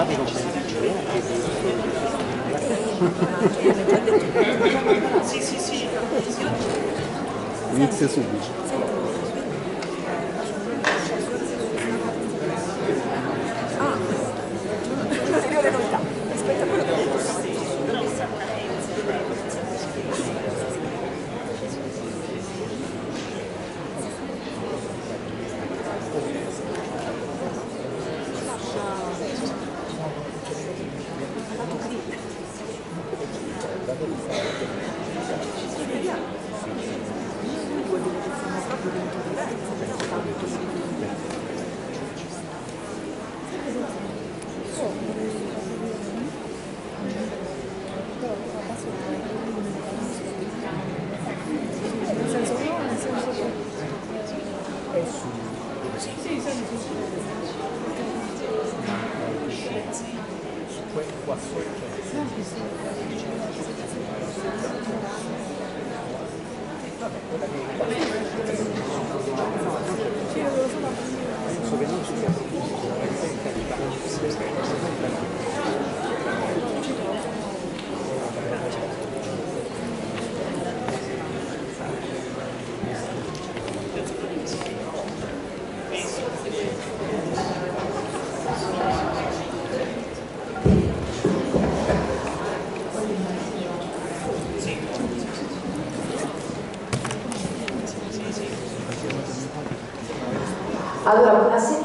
Sì, sì, sì. Inizia subito. Ulteriore novità rispetto a quello che ho detto. Allora,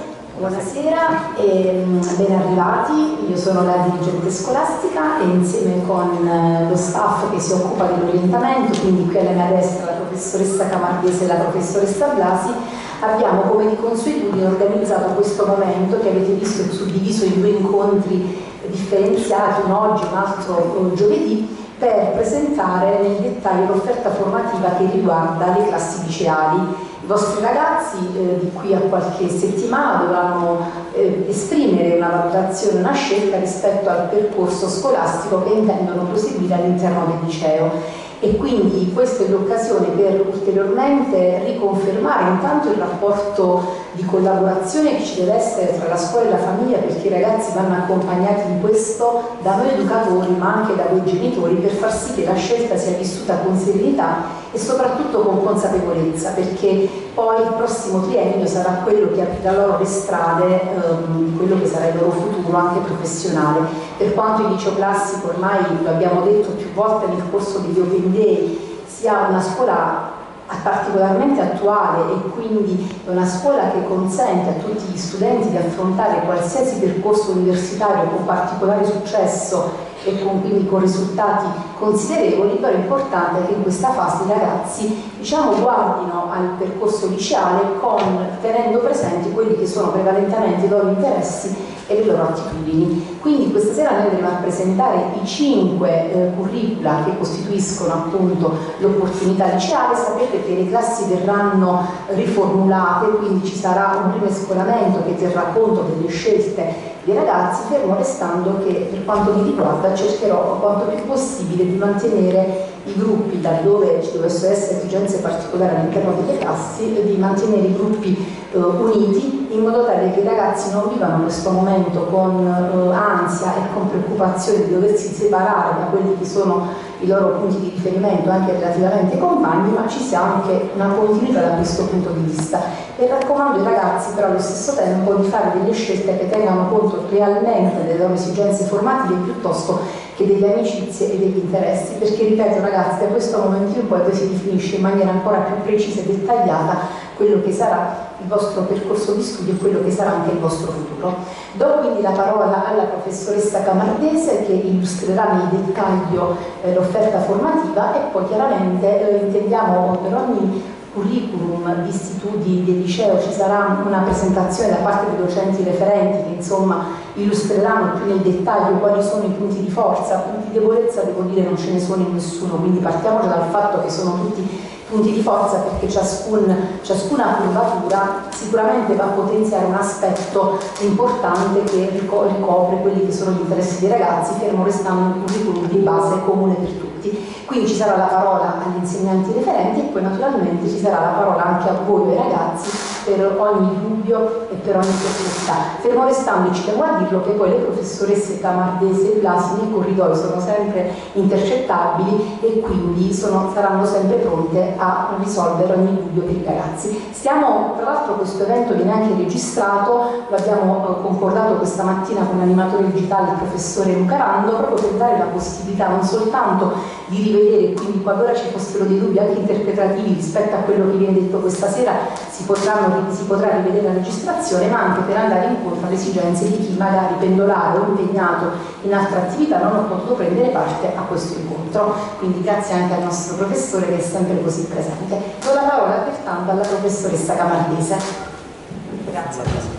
buonasera e ben arrivati. Io sono la dirigente scolastica e insieme con lo staff che si occupa dell'orientamento, quindi qui alla mia destra la professoressa Camardese e la professoressa Blasi, abbiamo come di consuetudine organizzato questo momento che avete visto suddiviso in 2 incontri differenziati, un oggi e un altro giovedì, per presentare nel dettaglio l'offerta formativa che riguarda le classi liceali. I vostri ragazzi di qui a qualche settimana dovranno esprimere una valutazione, una scelta rispetto al percorso scolastico che intendono proseguire all'interno del liceo. E quindi questa è l'occasione per ulteriormente riconfermare intanto il rapporto di collaborazione che ci deve essere tra la scuola e la famiglia, perché i ragazzi vanno accompagnati in questo da noi educatori ma anche da voi genitori, per far sì che la scelta sia vissuta con serenità e soprattutto con consapevolezza, perché poi il prossimo triennio sarà quello che aprirà loro le strade di quello che sarà il loro futuro anche professionale. Per quanto il liceo classico, ormai lo abbiamo detto più volte nel corso degli Open Day, sia una scuola particolarmente attuale e quindi è una scuola che consente a tutti gli studenti di affrontare qualsiasi percorso universitario con particolare successo e quindi con risultati considerevoli, però è importante che in questa fase i ragazzi guardino al percorso liceale tenendo presenti quelli che sono prevalentemente i loro interessi e le loro attitudini. Quindi questa sera noi andremo a presentare i 5 curricula che costituiscono appunto l'opportunità liceale. Sapete che le classi verranno riformulate, quindi ci sarà un rimescolamento che terrà conto delle scelte dei ragazzi, fermo restando che per quanto mi riguarda cercherò quanto più possibile di mantenere i gruppi, laddove ci dovessero essere esigenze particolari all'interno delle classi, di mantenere i gruppi uniti, in modo tale che i ragazzi non vivano questo momento con ansia e con preoccupazione di doversi separare da quelli che sono i loro punti di riferimento anche relativamente ai compagni, ma ci sia anche una continuità da questo punto di vista. E raccomando ai ragazzi però allo stesso tempo di fare delle scelte che tengano conto realmente delle loro esigenze formative piuttosto che delle amicizie e degli interessi, perché ripeto ragazzi, da questo momento in poi si definisce in maniera ancora più precisa e dettagliata quello che sarà il vostro percorso di studio e quello che sarà anche il vostro futuro. Do quindi la parola alla professoressa Camardese che illustrerà nel dettaglio l'offerta formativa e poi chiaramente intendiamo per ogni curriculum di istituti del liceo ci sarà una presentazione da parte dei docenti referenti che insomma illustreranno più nel dettaglio quali sono i punti di forza. Punti di debolezza devo dire non ce ne sono in nessuno, quindi partiamo già dal fatto che sono tutti punti di forza, perché ciascuna curvatura sicuramente va a potenziare un aspetto importante che ricopre quelli che sono gli interessi dei ragazzi, fermo restando un curriculum di base comune per tutti. Quindi ci sarà la parola agli insegnanti referenti e poi naturalmente ci sarà la parola anche a voi, ai ragazzi, per ogni dubbio e per ogni perplessità. Fermo restando, ci tengo a dirlo, che poi le professoresse Camardese e Blasi nei corridoi sono sempre intercettabili e quindi saranno sempre pronte a risolvere ogni dubbio per i ragazzi. Tra l'altro questo evento viene anche registrato, lo abbiamo concordato questa mattina con l'animatore digitale, il professore Lucarando, proprio per dare la possibilità non soltanto di rivedere, quindi qualora ci fossero dei dubbi anche interpretativi rispetto a quello che viene detto questa sera, si potrà rivedere la registrazione, ma anche per andare incontro alle esigenze di chi magari pendolare o impegnato in altre attività non ha potuto prendere parte a questo incontro. Quindi grazie anche al nostro professore che è sempre così presente. Do la parola pertanto alla professoressa Camardese. Grazie.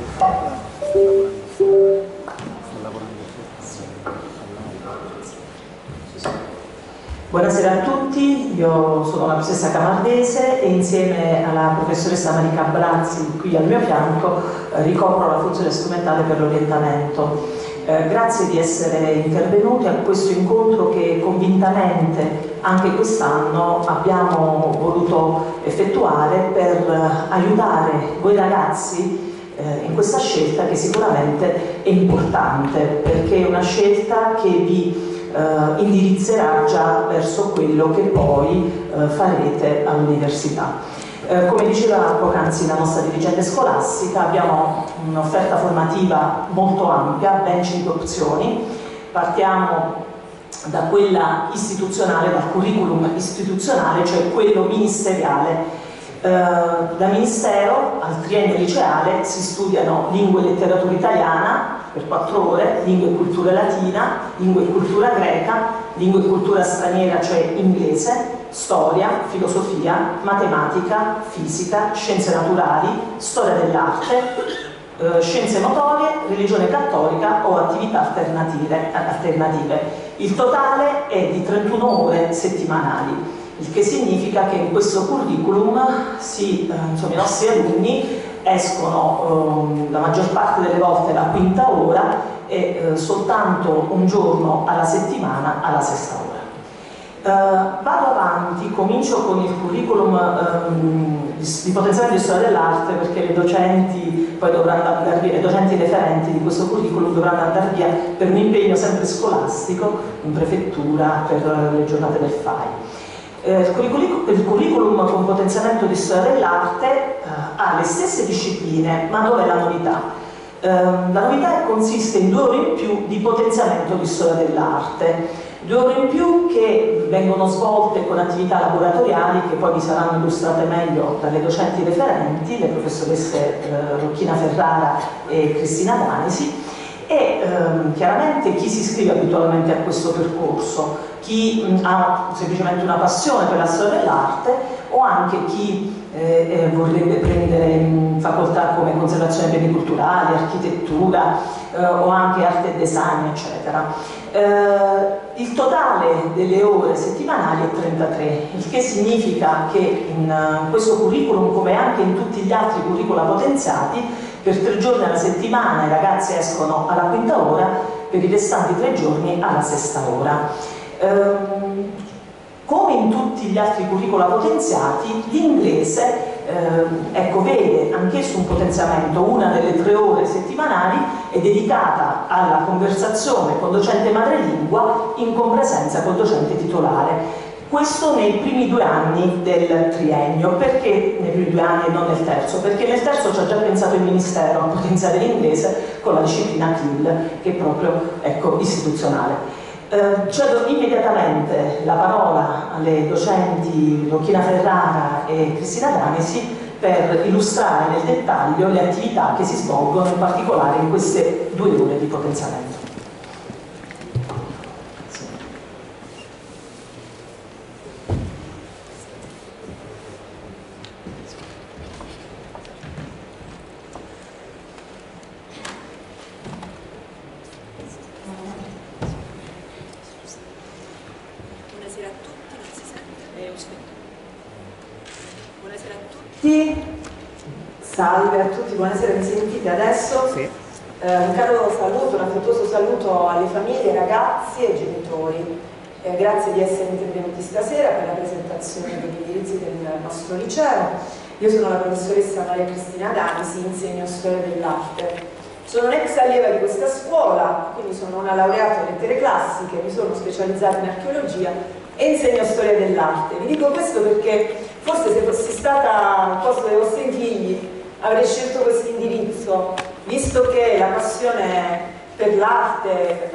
Buonasera a tutti, io sono la professoressa Camardese e insieme alla professoressa Marica Brazzi qui al mio fianco ricopro la funzione strumentale per l'orientamento. Grazie di essere intervenuti a questo incontro che convintamente anche quest'anno abbiamo voluto effettuare per aiutare voi ragazzi in questa scelta che sicuramente è importante, perché è una scelta che vi indirizzerà già verso quello che poi farete all'università. Come diceva poc'anzi la nostra dirigente scolastica, abbiamo un'offerta formativa molto ampia, ben 5 opzioni. Partiamo da quella istituzionale, dal curriculum istituzionale, cioè quello ministeriale. Da ministero al triennio liceale si studiano lingua e letteratura italiana per 4 ore, lingua e cultura latina, lingua e cultura greca, lingua e cultura straniera, cioè inglese, storia, filosofia, matematica, fisica, scienze naturali, storia dell'arte, scienze motorie, religione cattolica o attività alternative. Il totale è di 31 ore settimanali, il che significa che in questo curriculum i nostri alunni escono la maggior parte delle volte la quinta ora e soltanto un giorno alla settimana alla sesta ora. Vado avanti, comincio con il curriculum di potenziamento di storia dell'arte, perché le docenti poi dovranno andare via, le docenti referenti di questo curriculum dovranno andare via per un impegno sempre scolastico in prefettura per le giornate del FAI. Il curriculum con potenziamento di storia dell'arte ha le stesse discipline, ma dov'è la novità? La novità consiste in 2 ore in più di potenziamento di storia dell'arte, 2 ore in più che vengono svolte con attività laboratoriali che poi vi saranno illustrate meglio dalle docenti referenti, le professoresse Rocchina Ferrara e Cristina Danesi. E chiaramente chi si iscrive abitualmente a questo percorso, chi ha semplicemente una passione per la storia dell'arte o anche chi vorrebbe prendere facoltà come conservazione dei beni culturali, architettura o anche arte e design, eccetera. Il totale delle ore settimanali è 33, il che significa che in questo curriculum, come anche in tutti gli altri curricula potenziati, per 3 giorni alla settimana i ragazzi escono alla quinta ora, per i restanti 3 giorni alla sesta ora. Come in tutti gli altri curricula potenziati, l'inglese vede anch'esso un potenziamento. Una delle 3 ore settimanali è dedicata alla conversazione con docente madrelingua in compresenza col docente titolare. Questo nei primi 2 anni del triennio. Perché nei primi 2 anni e non nel terzo? Perché nel terzo ci ha già pensato il Ministero a potenziare l'inglese con la disciplina CLIL, che è proprio istituzionale. Cedo immediatamente la parola alle docenti Rocchina Ferrara e Cristina Danesi per illustrare nel dettaglio le attività che si svolgono in particolare in queste 2 ore di potenziamento. Salve a tutti, buonasera, mi sentite adesso? Sì. Un caro saluto, un affettuoso saluto alle famiglie, ragazzi e genitori. Grazie di essere intervenuti stasera per la presentazione degli indirizzi del nostro liceo. Io sono la professoressa Maria Cristina Danisi, insegno storia dell'arte. Sono un'ex allieva di questa scuola, quindi sono una laureata in lettere classiche, mi sono specializzata in archeologia e insegno storia dell'arte. Vi dico questo perché forse se fossi stata al posto dei vostri figli avrei scelto questo indirizzo, visto che la passione per l'arte è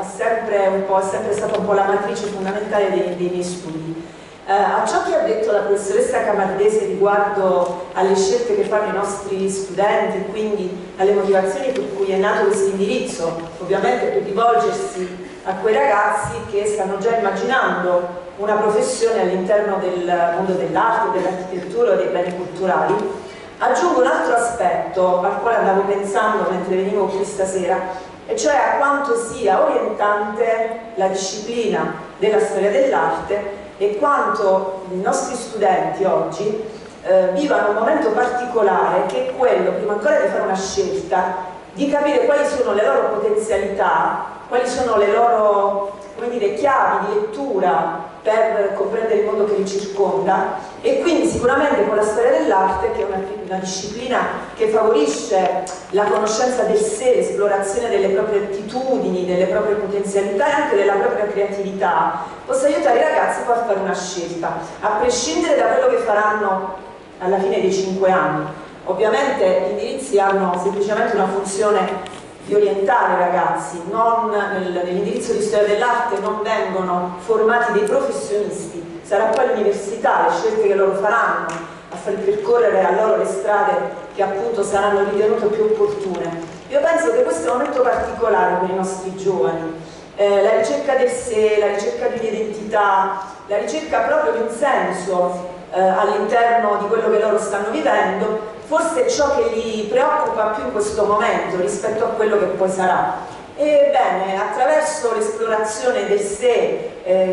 sempre stata un po' la matrice fondamentale dei miei studi. A ciò che ha detto la professoressa Camardese riguardo alle scelte che fanno i nostri studenti e quindi alle motivazioni per cui è nato questo indirizzo, ovviamente per rivolgersi a quei ragazzi che stanno già immaginando una professione all'interno del mondo dell'arte, dell'architettura o dei beni culturali, aggiungo un altro aspetto al quale andavo pensando mentre venivo qui stasera, e cioè a quanto sia orientante la disciplina della storia dell'arte e quanto i nostri studenti oggi vivano un momento particolare, che è quello, prima ancora di fare una scelta, di capire quali sono le loro potenzialità, quali sono le loro, come dire, chiavi di lettura per comprendere il mondo che li circonda, e quindi sicuramente con la storia dell'arte, che è una disciplina che favorisce la conoscenza del sé, l'esplorazione delle proprie attitudini, delle proprie potenzialità e anche della propria creatività, possa aiutare i ragazzi poi a fare una scelta, a prescindere da quello che faranno alla fine dei 5 anni. Ovviamente gli indirizzi hanno semplicemente una funzione di orientare i ragazzi, nell'indirizzo di storia dell'arte non vengono formati dei professionisti, sarà poi l'università, le scelte che loro faranno, a far percorrere a loro le strade che appunto saranno ritenute più opportune. Io penso che questo è un momento particolare per i nostri giovani, la ricerca del sé, la ricerca di un'identità, la ricerca proprio di un senso all'interno di quello che loro stanno vivendo, forse è ciò che li preoccupa più in questo momento rispetto a quello che poi sarà. Ebbene, attraverso l'esplorazione del sé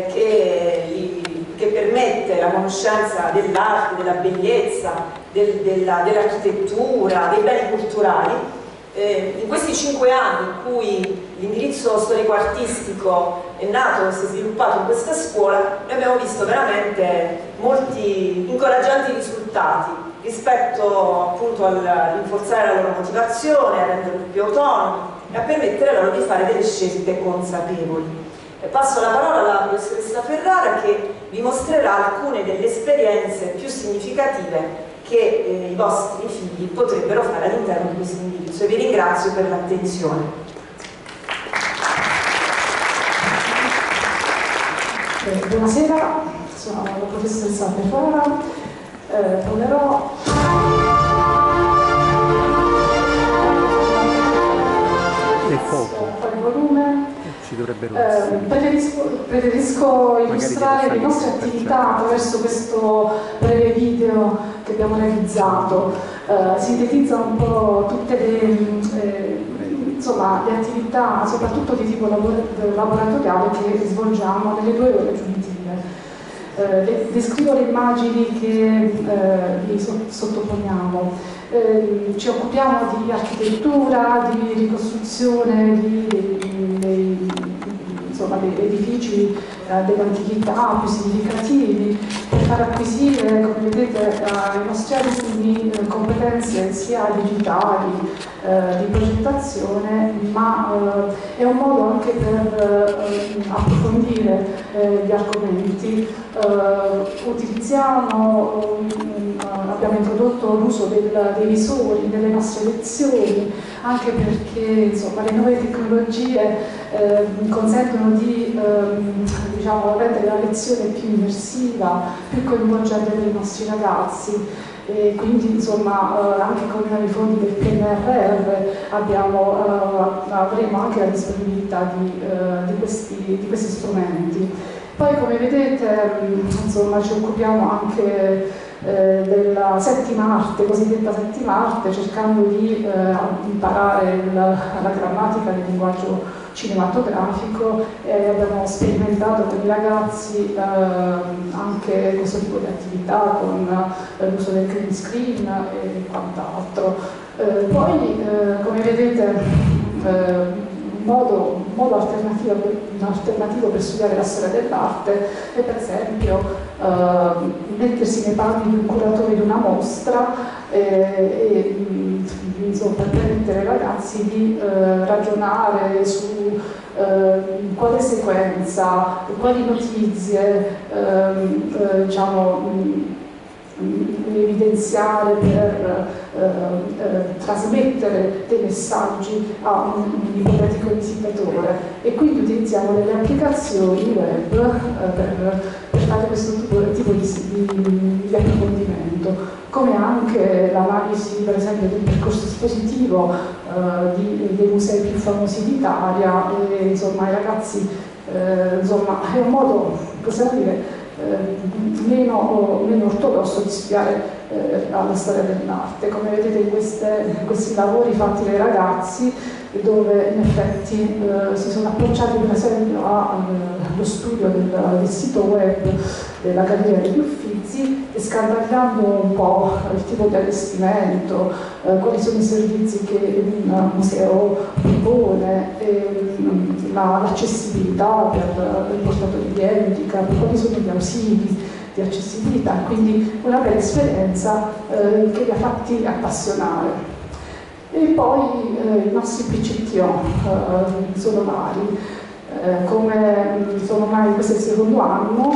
che permette la conoscenza dell'arte, della bellezza, dell'architettura, dei beni culturali, in questi 5 anni in cui l'indirizzo storico-artistico è nato e si è sviluppato in questa scuola, noi abbiamo visto veramente molti incoraggianti risultati rispetto appunto a rinforzare la loro motivazione, a renderli più autonomi e a permettere loro di fare delle scelte consapevoli. Passo la parola alla professoressa Ferrara, che vi mostrerà alcune delle esperienze più significative che i vostri figli potrebbero fare all'interno di questo indirizzo, e vi ringrazio per l'attenzione. Buonasera, sono la professoressa Ferrara. Proverò del fuoco. a fare volume. Ci dovrebbero essere. Preferisco illustrare le nostre attività attraverso questo breve video che abbiamo realizzato. Sintetizza un po' tutte le attività, soprattutto di tipo laboratoriale, che svolgiamo nelle 2 ore aggiuntive. Descrivo le immagini che vi sottoponiamo. Ci occupiamo di architettura, di ricostruzione dei edifici dell'antichità più significativi, per far acquisire, come vedete, ai nostri alunni competenze sia digitali, di progettazione, ma è un modo anche per approfondire gli argomenti. Abbiamo introdotto l'uso dei visori nelle nostre lezioni, anche perché insomma, le nuove tecnologie consentono di rendere la lezione più immersiva, più coinvolgente per i nostri ragazzi. E quindi insomma anche con i fondi del PNRR avremo anche la disponibilità di questi strumenti. Poi, come vedete, insomma, ci occupiamo anche della settima arte, cosiddetta settima arte, cercando di imparare la grammatica del linguaggio cinematografico, e abbiamo sperimentato con i ragazzi anche questo tipo di attività con l'uso del green screen e quant'altro. Poi, come vedete, modo alternativo per studiare la storia dell'arte è per esempio mettersi nei panni di un curatore di una mostra e insomma, permettere ai ragazzi di ragionare su quale sequenza, quali notizie diciamo, evidenziare per trasmettere dei messaggi a un ipotetico visitatore, e quindi utilizziamo delle applicazioni web per fare questo tipo di approfondimento, come anche l'analisi per esempio del percorso espositivo dei musei più famosi d'Italia. E insomma i ragazzi insomma, è un modo, possiamo dire, meno ortodosso di studiare la storia dell'arte. Come vedete in questi lavori fatti dai ragazzi, dove in effetti si sono approcciati per esempio allo studio del sito web della Galleria degli Uffizi, e scandagliando un po' il tipo di allestimento, quali sono i servizi che un museo propone, l'accessibilità per il portatore di handicap, quali sono gli ausili di accessibilità, quindi una bella esperienza che li ha fatti appassionare. E poi i nostri PCTO sono vari, come sono ormai questo è il secondo anno,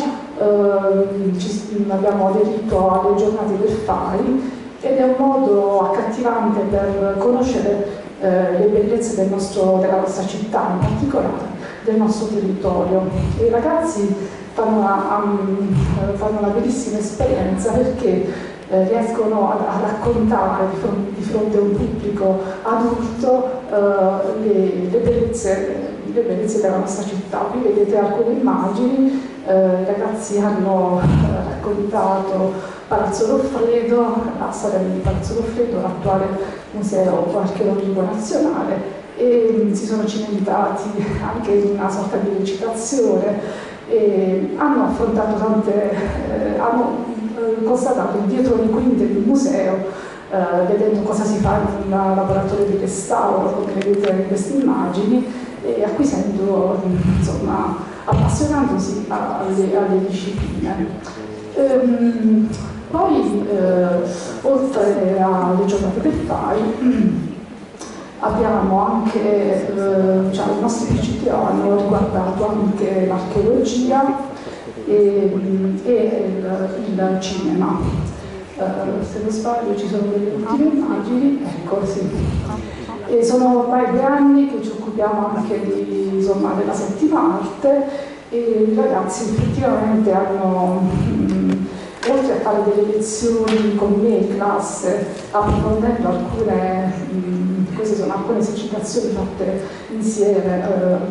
abbiamo aderito alle giornate del FAI, ed è un modo accattivante per conoscere le bellezze della nostra città, in particolare del nostro territorio. E i ragazzi fanno una bellissima esperienza, perché riescono a raccontare di fronte a un pubblico adulto le bellezze della nostra città. Qui vedete alcune immagini, i ragazzi hanno raccontato Palazzo Loffredo, la storia di Palazzo Loffredo, l'attuale museo archeologico nazionale, e si sono cimentati anche in una sorta di recitazione, e hanno affrontato hanno constatato dietro le quinte del museo, vedendo cosa si fa in un laboratorio di restauro, come vedete in queste immagini, e acquisendo, insomma, appassionandosi alle discipline. Poi, oltre alle giornate del FAI, abbiamo anche, diciamo, i nostri PCTO hanno riguardato anche l'archeologia e il cinema. Se non sbaglio ci sono delle ultime immagini, ecco, sì. E sono ormai 2 anni che ci occupiamo anche della settima arte, e i ragazzi effettivamente hanno, oltre a fare delle lezioni con me in classe, approfondendo queste sono alcune esercitazioni fatte insieme,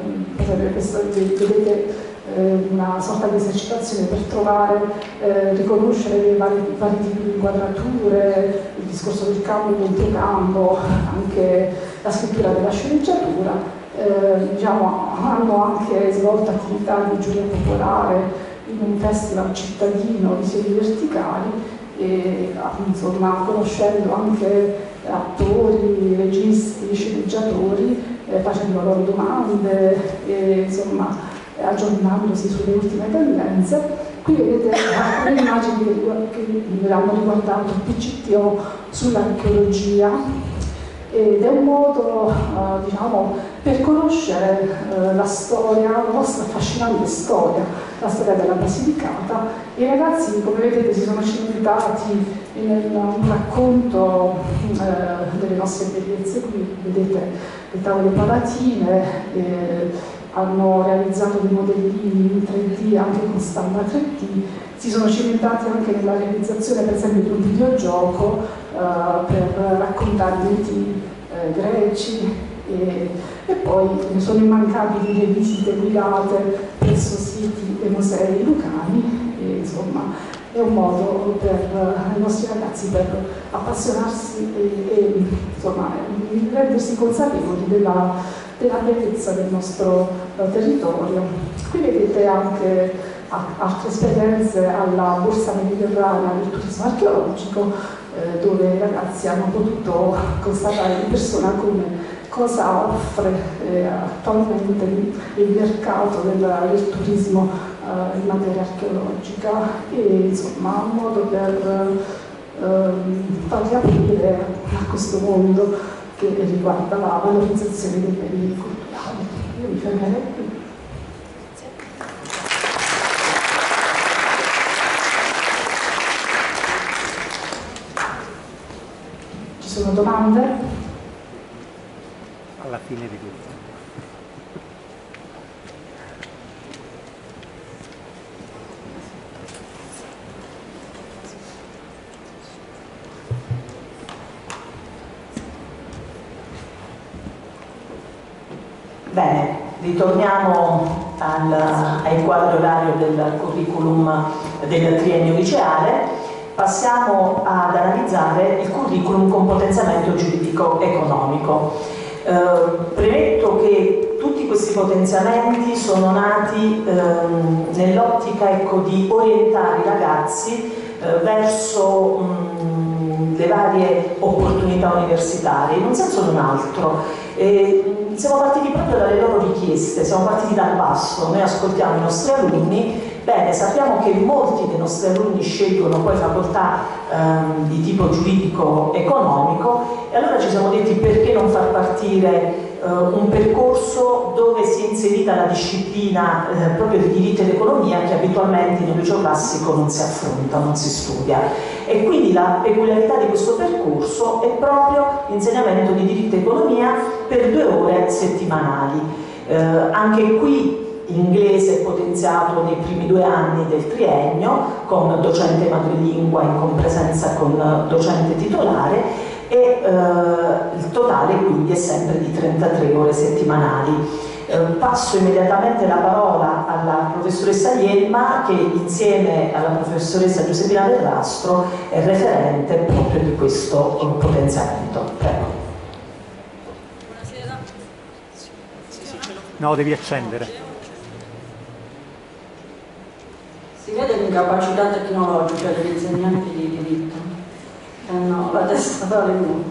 vedete una sorta di esercitazione per trovare, riconoscere le varie tipi di inquadrature, il discorso del campo e del campo, anche la scrittura della sceneggiatura. Diciamo, hanno anche svolto attività di giuria popolare in un festival cittadino di serie verticali, e insomma, conoscendo anche attori, registi, sceneggiatori, facendo loro domande e insomma aggiornandosi sulle ultime tendenze. Qui vedete alcune immagini che hanno riguardato il PCTO sull'archeologia, ed è un modo diciamo, per conoscere la storia, la nostra affascinante storia, la storia della Basilicata. I ragazzi, come vedete, si sono cimentati in un racconto delle nostre bellezze. Qui vedete le tavole palatine, hanno realizzato dei modellini in 3D anche con stampa 3D, si sono cimentati anche nella realizzazione per esempio di un videogioco per raccontare i miti greci, e poi sono immancabili le visite guidate presso siti e musei lucani, e insomma è un modo per i nostri ragazzi per appassionarsi e insomma rendersi consapevoli della bellezza del nostro territorio. Qui vedete anche altre esperienze alla Borsa Mediterranea del turismo archeologico, dove i ragazzi hanno potuto constatare in persona come cosa offre attualmente il mercato del turismo in materia archeologica e insomma un modo per farli aprire a questo mondo che riguarda la valorizzazione dei beni culturali. Io mi fermerei qui. Ci sono domande? Alla fine di tutto. Bene, ritorniamo ai quadri orario del curriculum del triennio liceale. Passiamo ad analizzare il curriculum con potenziamento giuridico economico. Premetto che tutti questi potenziamenti sono nati nell'ottica di orientare i ragazzi verso le varie opportunità universitarie, in un senso o in un altro. Siamo partiti proprio dalle loro richieste, siamo partiti dal basso, noi ascoltiamo i nostri alunni, bene, sappiamo che molti dei nostri alunni scelgono poi facoltà di tipo giuridico-economico e allora ci siamo detti perché non far partire un percorso dove si è inserita la disciplina proprio di diritto ed economia che abitualmente nel liceo classico non si affronta, non si studia. E quindi la peculiarità di questo percorso è proprio l'insegnamento di diritto e economia per 2 ore settimanali. Anche qui l'inglese è potenziato nei primi 2 anni del triennio con docente madrelingua in compresenza con docente titolare e il totale quindi è sempre di 33 ore settimanali. Passo immediatamente la parola alla professoressa Ielma che insieme alla professoressa Giuseppina Verrastro è referente proprio di questo potenziamento. Prego. Buonasera. No, devi accendere. Si vede l'incapacità tecnologica degli insegnanti di diritto. No, la testa vale nulla.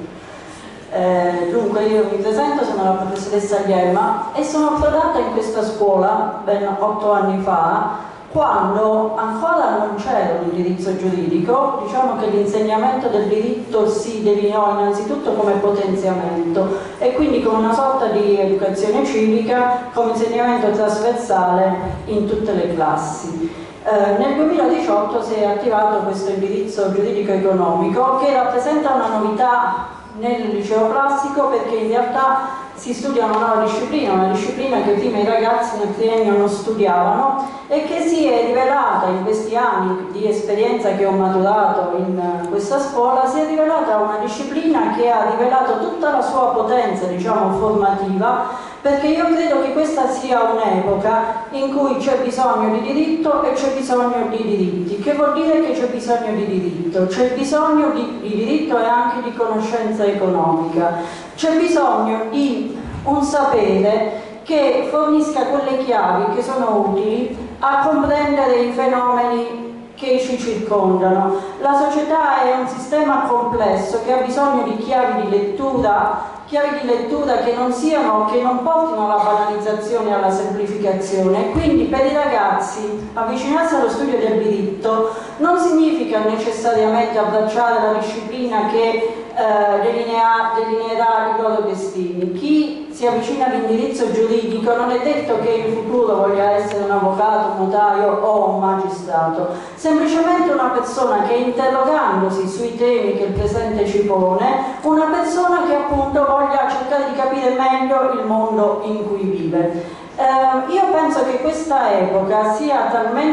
Dunque io mi presento, sono la professoressa Ielma e sono approdata in questa scuola ben 8 anni fa, quando ancora non c'era un indirizzo giuridico. Diciamo che l'insegnamento del diritto si delineò innanzitutto come potenziamento e quindi come una sorta di educazione civica, come insegnamento trasversale in tutte le classi. Nel 2018 si è attivato questo indirizzo giuridico economico che rappresenta una novità nel liceo classico perché in realtà si studia una nuova disciplina, una disciplina che prima i ragazzi nel triennio non studiavano e che si è rivelata in questi anni di esperienza che ho maturato in questa scuola, si è rivelata una disciplina che ha rivelato tutta la sua potenza, diciamo, formativa, perché io credo che questa sia un'epoca in cui c'è bisogno di diritto e c'è bisogno di diritti. Che vuol dire che c'è bisogno di diritto? C'è bisogno di diritto e anche di conoscenza economica. C'è bisogno di un sapere che fornisca quelle chiavi che sono utili a comprendere i fenomeni che ci circondano. La società è un sistema complesso che ha bisogno di chiavi di lettura che non portino alla banalizzazione e alla semplificazione. Quindi per i ragazzi avvicinarsi allo studio del diritto non significa necessariamente abbracciare la disciplina che delineerà i loro destini. Chi si avvicina all'indirizzo giuridico non è detto che in futuro voglia essere un avvocato, un notaio o un magistrato, semplicemente una persona che interrogandosi sui temi che il presente ci pone, una persona che appunto voglia cercare di capire meglio il mondo in cui vive. Io penso che questa epoca sia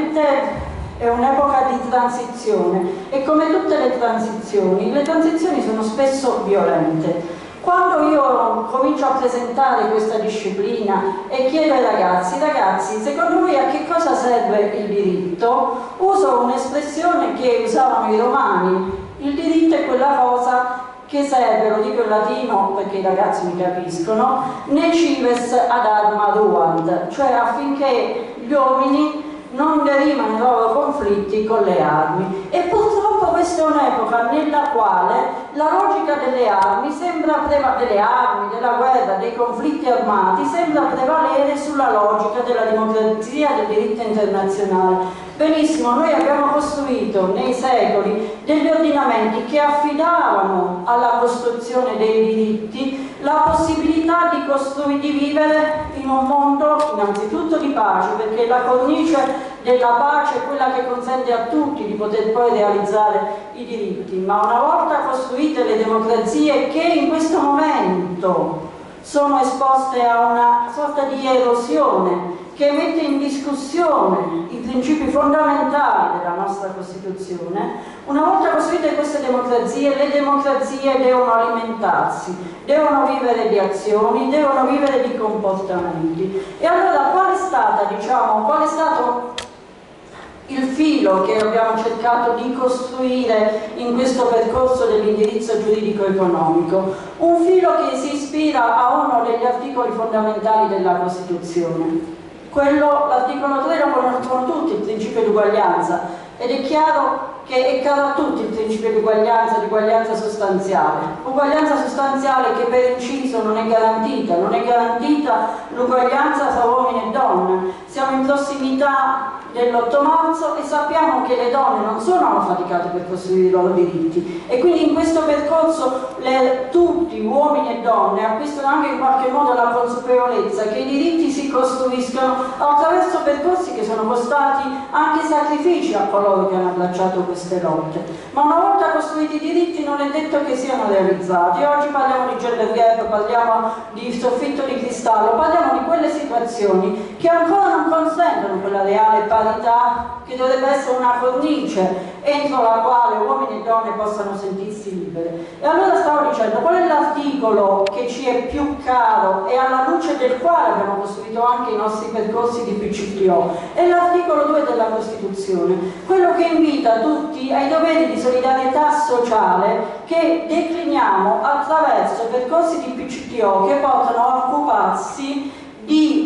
è un'epoca di transizione e come tutte le transizioni sono spesso violente. Quando io comincio a presentare questa disciplina e chiedo ai ragazzi, secondo voi a che cosa serve il diritto? Uso un'espressione che usavano i romani: il diritto è quella cosa che serve, lo dico in latino perché i ragazzi mi capiscono, ne cives ad arma ruant, cioè affinché gli uomini non derimano i loro conflitti con le armi. E purtroppo questa è un'epoca nella quale la logica delle armi della guerra, dei conflitti armati, sembra prevalere sulla logica della democrazia e del diritto internazionale. Benissimo, noi abbiamo costruito nei secoli degli ordinamenti che affidavano alla costruzione dei diritti la possibilità di vivere in un mondo innanzitutto di pace, perché la cornice della pace è quella che consente a tutti di poter poi realizzare i diritti, ma una volta costruite le democrazie che in questo momento sono esposte a una sorta di erosione che mette in discussione i principi fondamentali della nostra Costituzione, una volta costruite queste democrazie, le democrazie devono alimentarsi, devono vivere di azioni, devono vivere di comportamenti. E allora qual è stato il filo che abbiamo cercato di costruire in questo percorso dell'indirizzo giuridico economico? Un filo che si ispira a uno degli articoli fondamentali della Costituzione. L'articolo 3 lo conoscono tutti, il principio di uguaglianza, ed è chiaro che è caro a tutti il principio di uguaglianza sostanziale. Uguaglianza sostanziale che per inciso non è garantita l'uguaglianza tra uomini e donne. Siamo in prossimità dell'8 marzo e sappiamo che le donne non sono affaticate per costruire i loro diritti, e quindi in questo percorso tutti, uomini e donne, acquistano anche in qualche modo la consapevolezza che i diritti si costruiscono attraverso percorsi che sono costati anche sacrifici a coloro che hanno abbracciato queste lotte. Ma una volta costruiti i diritti non è detto che siano realizzati. Oggi parliamo di gender gap, parliamo di soffitto di cristallo, parliamo di quelle situazioni che ancora non consentono quella reale parità che dovrebbe essere una cornice entro la quale uomini e donne possano sentirsi libere. E allora stavo dicendo, qual è l'articolo che ci è più caro e alla luce del quale abbiamo costruito anche i nostri percorsi di PCTO? È l'articolo 2 della Costituzione, quello che invita tutti ai doveri di solidarietà sociale che decliniamo attraverso percorsi di PCTO che portano a occuparsi di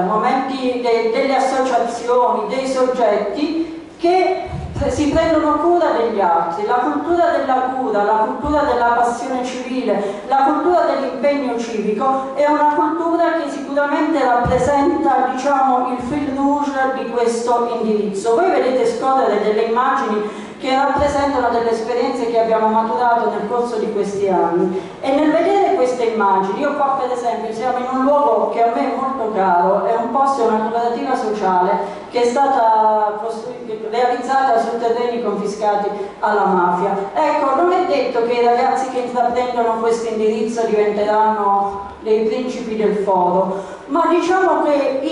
delle associazioni, dei soggetti che si prendono cura degli altri. La cultura della cura, la cultura della passione civile, la cultura dell'impegno civico è una cultura che sicuramente rappresenta, diciamo, il fil rouge di questo indirizzo. Voi vedete scorrere delle immagini che rappresentano delle esperienze che abbiamo maturato nel corso di questi anni, e nel vedere queste immagini, io qua per esempio siamo in un luogo che a me è molto caro, è un posto, una cooperativa sociale che è stata realizzata su terreni confiscati alla mafia. Ecco, non è detto che i ragazzi che intraprendono questo indirizzo diventeranno dei principi del foro, ma diciamo che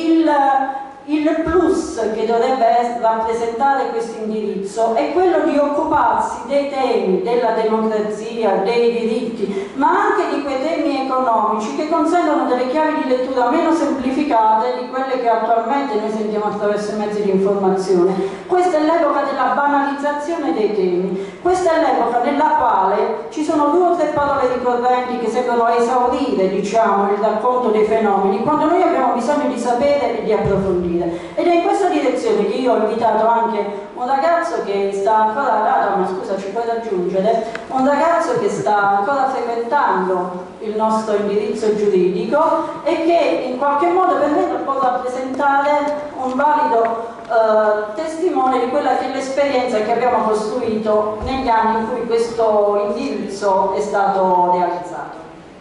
il plus che dovrebbe rappresentare questo indirizzo è quello di occuparsi dei temi della democrazia, dei diritti, ma anche di quei temi economici che consentono delle chiavi di lettura meno semplificate di quelle che attualmente noi sentiamo attraverso i mezzi di informazione. Questa è l'epoca della banalizzazione dei temi, questa è l'epoca nella quale ci sono 2 o 3 parole ricorrenti che sembrano esaurire, diciamo, il racconto dei fenomeni, quando noi abbiamo bisogno di sapere e di approfondire. Ed è in questa direzione che io ho invitato anche un ragazzo che sta ancora, ma scusa, ci puoi raggiungere, un ragazzo che sta ancora frequentando il nostro indirizzo giuridico e che in qualche modo per me può rappresentare un valido testimone di quella che è l'esperienza che abbiamo costruito negli anni in cui questo indirizzo è stato realizzato.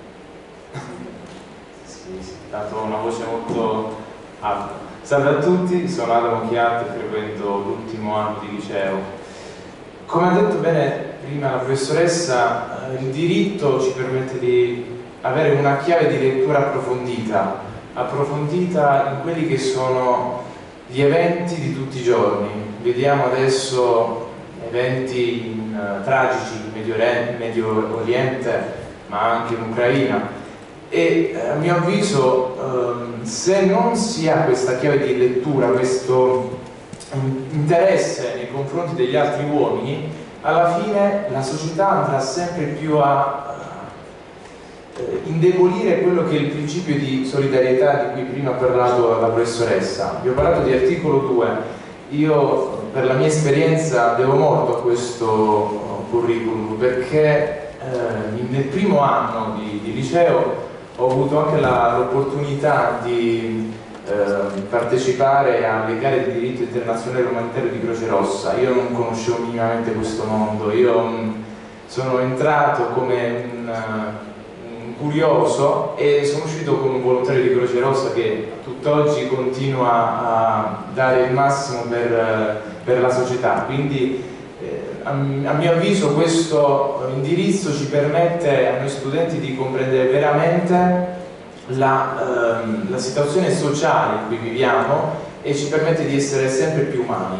Sì, è stata una voce molto alta. Salve a tutti, sono Adamo Chiatti e frequento l'ultimo anno di liceo. Come ha detto bene prima la professoressa, il diritto ci permette di avere una chiave di lettura approfondita in quelli che sono gli eventi di tutti i giorni. Vediamo adesso eventi tragici in Medio Oriente, ma anche in Ucraina. E a mio avviso se non si ha questa chiave di lettura, questo interesse nei confronti degli altri uomini, alla fine la società andrà sempre più a indebolire quello che è il principio di solidarietà di cui prima ha parlato la professoressa. Vi ho parlato di articolo 2 io per la mia esperienza devo molto a questo curriculum, perché nel primo anno di liceo ho avuto anche l'opportunità di partecipare alle gare di diritto internazionale umanitario di Croce Rossa. Io non conoscevo minimamente questo mondo, io sono entrato come un curioso e sono uscito con un volontario di Croce Rossa che tutt'oggi continua a dare il massimo per la società. Quindi a mio avviso questo indirizzo ci permette a noi studenti di comprendere veramente la situazione sociale in cui viviamo e ci permette di essere sempre più umani.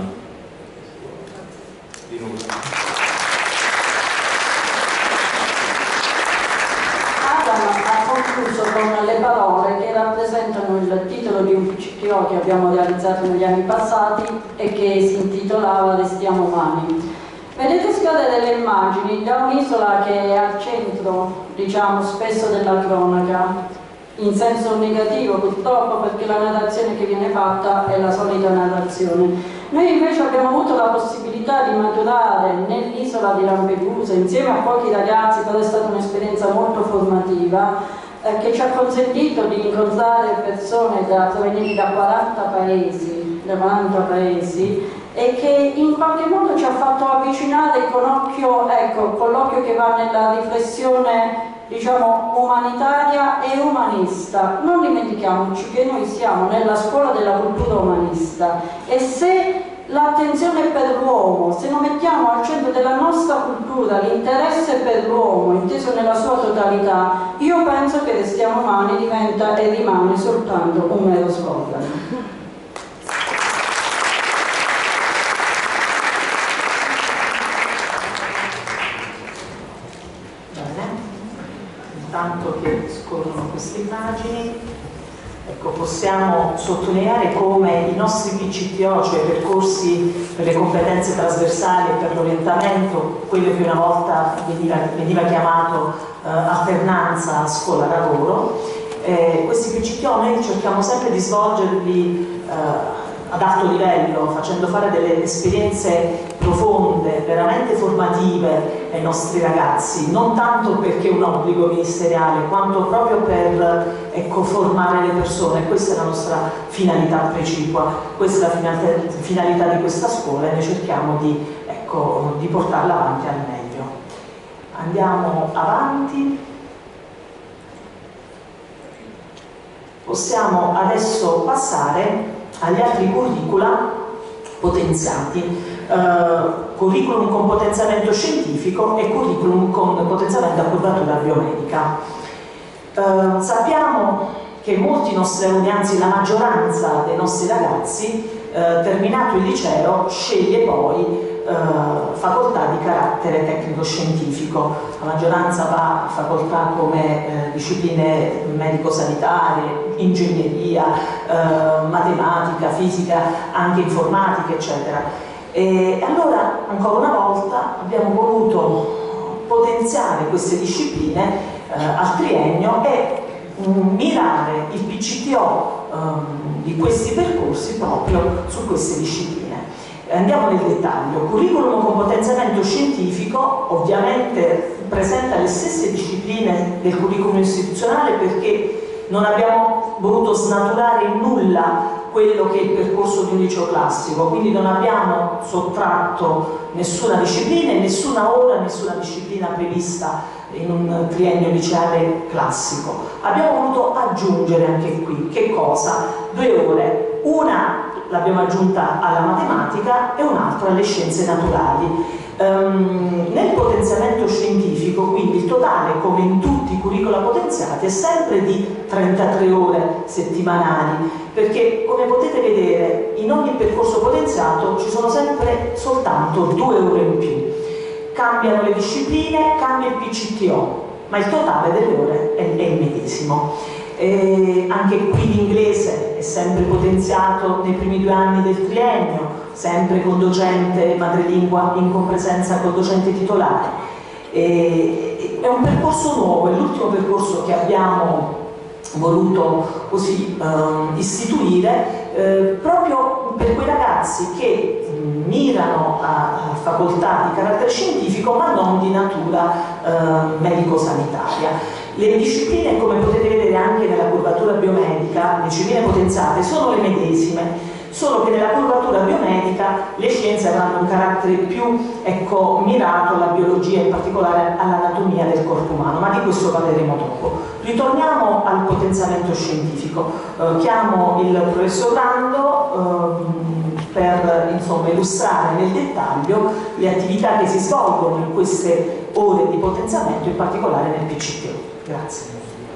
Di nulla. Ha concluso con le parole che rappresentano il titolo di un PCTO che abbiamo realizzato negli anni passati e che si intitolava Restiamo umani. Vedete scadere delle immagini da un'isola che è al centro, diciamo, spesso della cronaca, in senso negativo purtroppo, perché la narrazione che viene fatta è la solita narrazione. Noi invece abbiamo avuto la possibilità di maturare nell'isola di Lampedusa insieme a pochi ragazzi, però è stata un'esperienza molto formativa che ci ha consentito di incontrare persone provenienti da 40 paesi e che in qualche modo ci ha fatto avvicinare con l'occhio che va nella riflessione, diciamo, umanitaria e umanista. Non dimentichiamoci che noi siamo nella scuola della cultura umanista e se l'attenzione per l'uomo, se non mettiamo al centro della nostra cultura l'interesse per l'uomo inteso nella sua totalità, io penso che Restiamo umani diventa e rimane soltanto un mero slogan. Intanto che scorrono queste immagini, ecco, possiamo sottolineare come i nostri PCTO, cioè percorsi per le competenze trasversali e per l'orientamento, quello che una volta veniva chiamato alternanza scuola-lavoro, questi PCTO noi cerchiamo sempre di svolgerli ad alto livello, facendo fare delle esperienze profonde, veramente formative ai nostri ragazzi, non tanto perché è un obbligo ministeriale, quanto proprio per formare le persone. Questa è la nostra finalità precipua, questa è la finalità di questa scuola e noi cerchiamo di portarla avanti al meglio. Andiamo avanti. Possiamo adesso passare agli altri curricula potenziati, curriculum con potenziamento scientifico e curriculum con potenziamento a curvatura biomedica. Sappiamo che molti nostri alunni, anzi la maggioranza dei nostri ragazzi, terminato il liceo, sceglie poi facoltà di carattere tecnico-scientifico. La maggioranza va a facoltà come discipline medico-sanitarie, ingegneria, matematica, fisica, anche informatica, eccetera. E allora, ancora una volta, abbiamo voluto potenziare queste discipline al triennio e mirare il PCTO di questi percorsi proprio su queste discipline. Andiamo nel dettaglio. Curriculum con potenziamento scientifico ovviamente presenta le stesse discipline del curriculum istituzionale perché non abbiamo voluto snaturare in nulla quello che è il percorso di un liceo classico, quindi non abbiamo sottratto nessuna disciplina e nessuna disciplina prevista in un triennio liceale classico. Abbiamo voluto aggiungere anche qui, che cosa? 2 ore, una l'abbiamo aggiunta alla matematica e un'altra alle scienze naturali. Nel potenziamento scientifico, quindi il totale, come in tutti i curricula potenziati, è sempre di 33 ore settimanali, perché come potete vedere in ogni percorso potenziato ci sono sempre soltanto 2 ore in più. Cambiano le discipline, cambia il PCTO, ma il totale delle ore è il medesimo. Anche qui l'inglese è sempre potenziato nei primi 2 anni del triennio, sempre con docente madrelingua in compresenza col docente titolare. È un percorso nuovo, è l'ultimo percorso che abbiamo voluto così istituire proprio per quei ragazzi che mirano a facoltà di carattere scientifico ma non di natura medico-sanitaria. Le discipline, come potete vedere anche nella curvatura biomedica, le discipline potenziate sono le medesime, solo che nella curvatura biomedica le scienze avranno un carattere più mirato alla biologia, in particolare all'anatomia del corpo umano, ma di questo parleremo dopo. Ritorniamo al potenziamento scientifico. Chiamo il professor Rando per illustrare nel dettaglio le attività che si svolgono in queste ore di potenziamento, in particolare nel PCTO. Grazie.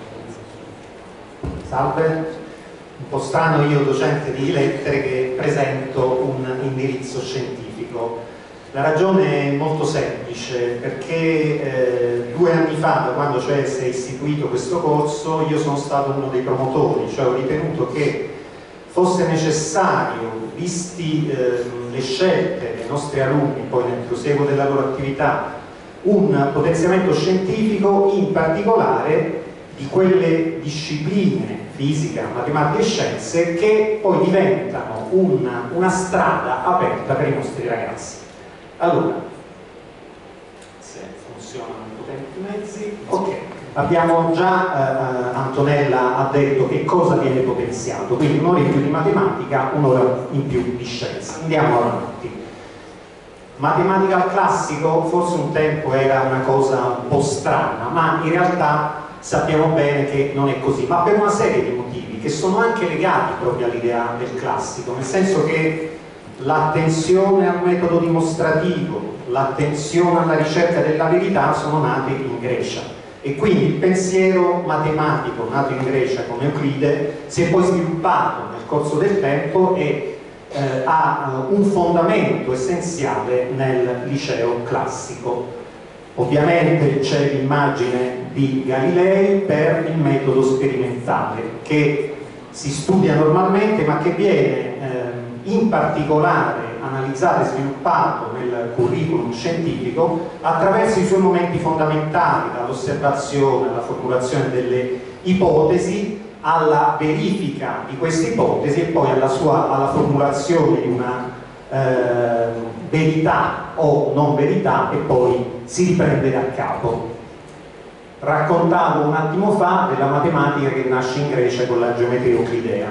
Salve. Un po' strano io, docente di lettere, che presento un indirizzo scientifico. La ragione è molto semplice, perché 2 anni fa, da quando cioè si è istituito questo corso, io sono stato uno dei promotori, cioè ho ritenuto che fosse necessario, visti le scelte dei nostri alunni poi nel proseguo della loro attività, un potenziamento scientifico, in particolare di quelle discipline, fisica, matematica e scienze, che poi diventano una strada aperta per i nostri ragazzi. Allora, se funzionano i potenti mezzi, ok. Abbiamo già, Antonella ha detto che cosa viene potenziato, quindi un'ora in più di matematica, un'ora in più di scienza. Andiamo avanti. Matematica al classico forse un tempo era una cosa un po' strana, ma in realtà sappiamo bene che non è così, ma per una serie di motivi che sono anche legati proprio all'idea del classico, nel senso che l'attenzione al metodo dimostrativo, l'attenzione alla ricerca della verità sono nati in Grecia, e quindi il pensiero matematico nato in Grecia con Euclide si è poi sviluppato nel corso del tempo e ha un fondamento essenziale nel liceo classico. Ovviamente c'è l'immagine di Galilei per il metodo sperimentale, che si studia normalmente ma che viene in particolare analizzato e sviluppato nel curriculum scientifico attraverso i suoi momenti fondamentali, dall'osservazione alla formulazione delle ipotesi, alla verifica di queste ipotesi e poi alla formulazione di una verità o non verità, e poi si riprende da capo. Raccontavo un attimo fa della matematica che nasce in Grecia con la geometria euclidea.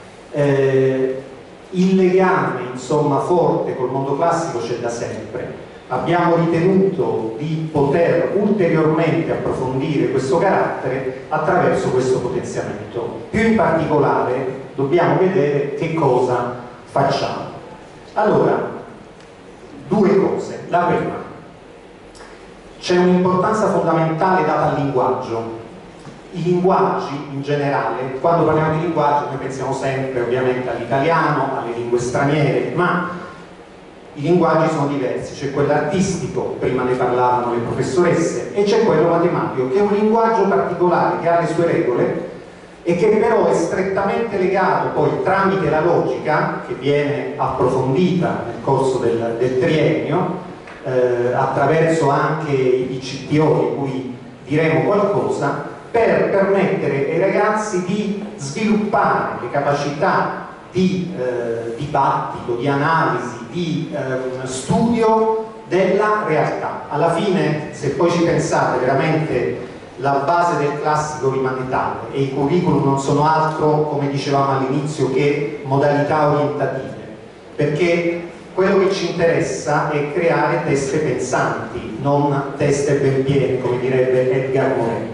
Il legame, insomma, forte col mondo classico c'è da sempre. Abbiamo ritenuto di poter ulteriormente approfondire questo carattere attraverso questo potenziamento. Più in particolare dobbiamo vedere che cosa facciamo. Allora, 2 cose. La prima, c'è un'importanza fondamentale data al linguaggio. I linguaggi in generale, quando parliamo di linguaggio noi pensiamo sempre ovviamente all'italiano, alle lingue straniere, ma i linguaggi sono diversi. C'è quello artistico, prima ne parlavano le professoresse, e c'è quello matematico, che è un linguaggio particolare, che ha le sue regole e che però è strettamente legato poi tramite la logica, che viene approfondita nel corso del triennio, attraverso anche i CTO di cui diremo qualcosa, per permettere ai ragazzi di sviluppare le capacità di dibattito, di analisi, di studio della realtà. Alla fine, se poi ci pensate, veramente la base del classico rimane tale e i curriculum non sono altro, come dicevamo all'inizio, che modalità orientative, perché quello che ci interessa è creare teste pensanti, non teste ben piene, come direbbe Edgar Morin.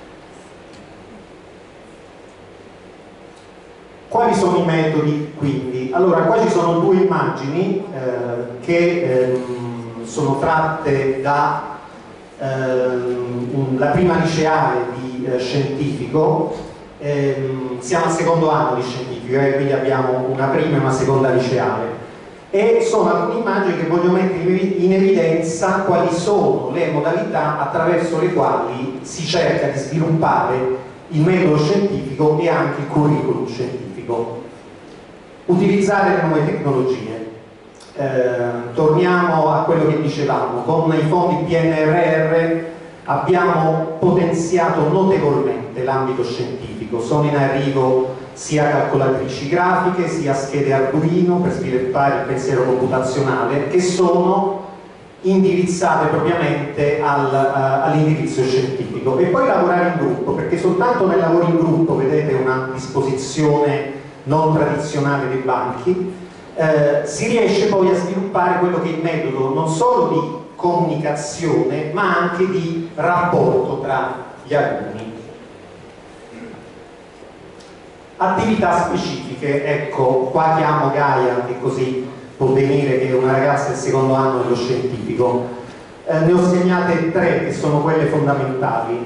Quali sono i metodi, quindi? Allora, qua ci sono 2 immagini che sono tratte da la prima liceale di scientifico. Siamo al secondo anno di scientifico, quindi abbiamo una prima e una seconda liceale, e sono alcune immagini che voglio mettere in evidenza quali sono le modalità attraverso le quali si cerca di sviluppare il metodo scientifico e anche il curriculum scientifico. Utilizzare le nuove tecnologie. Torniamo a quello che dicevamo, con i fondi PNRR Abbiamo potenziato notevolmente l'ambito scientifico, sono in arrivo sia calcolatrici grafiche, sia schede Arduino per sviluppare il pensiero computazionale, che sono indirizzate propriamente all'indirizzo scientifico. E poi lavorare in gruppo, perché soltanto nel lavoro in gruppo vedete una disposizione non tradizionale dei banchi, si riesce poi a sviluppare quello che è il metodo non solo di comunicazione ma anche di rapporto tra gli alunni. Attività specifiche, ecco, qua chiamo Gaia che così può venire, che è una ragazza del secondo anno dello scientifico. Ne ho segnate 3 che sono quelle fondamentali.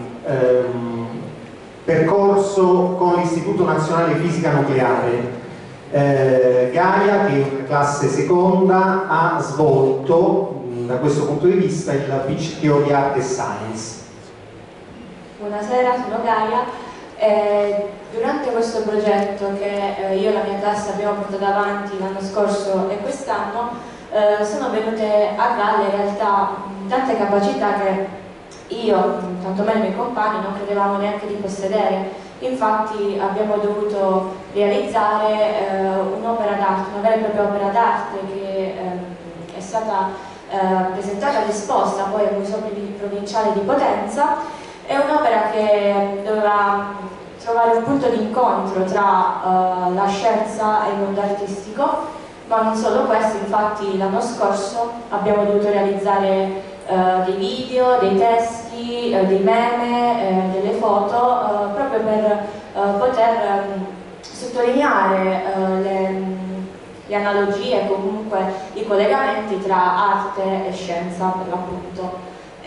Percorso con l'Istituto Nazionale di Fisica Nucleare. Gaia, che è classe seconda, ha svolto da questo punto di vista il PCTO di Art e Science. Buonasera, sono Gaia. Durante questo progetto che io e la mia classe abbiamo portato avanti l'anno scorso e quest'anno sono venute a galla in realtà tante capacità che io, tantomeno i miei compagni, non credevamo neanche di possedere. Infatti abbiamo dovuto realizzare un'opera d'arte, una vera e propria opera d'arte che è stata presentata ed esposta poi al Museo Provinciale di Potenza. È un'opera che doveva trovare un punto di incontro tra la scienza e il mondo artistico, ma non solo questo. Infatti l'anno scorso abbiamo dovuto realizzare dei video, dei testi, dei meme, delle foto, proprio per poter sottolineare le analogie, comunque i collegamenti tra arte e scienza, per l'appunto.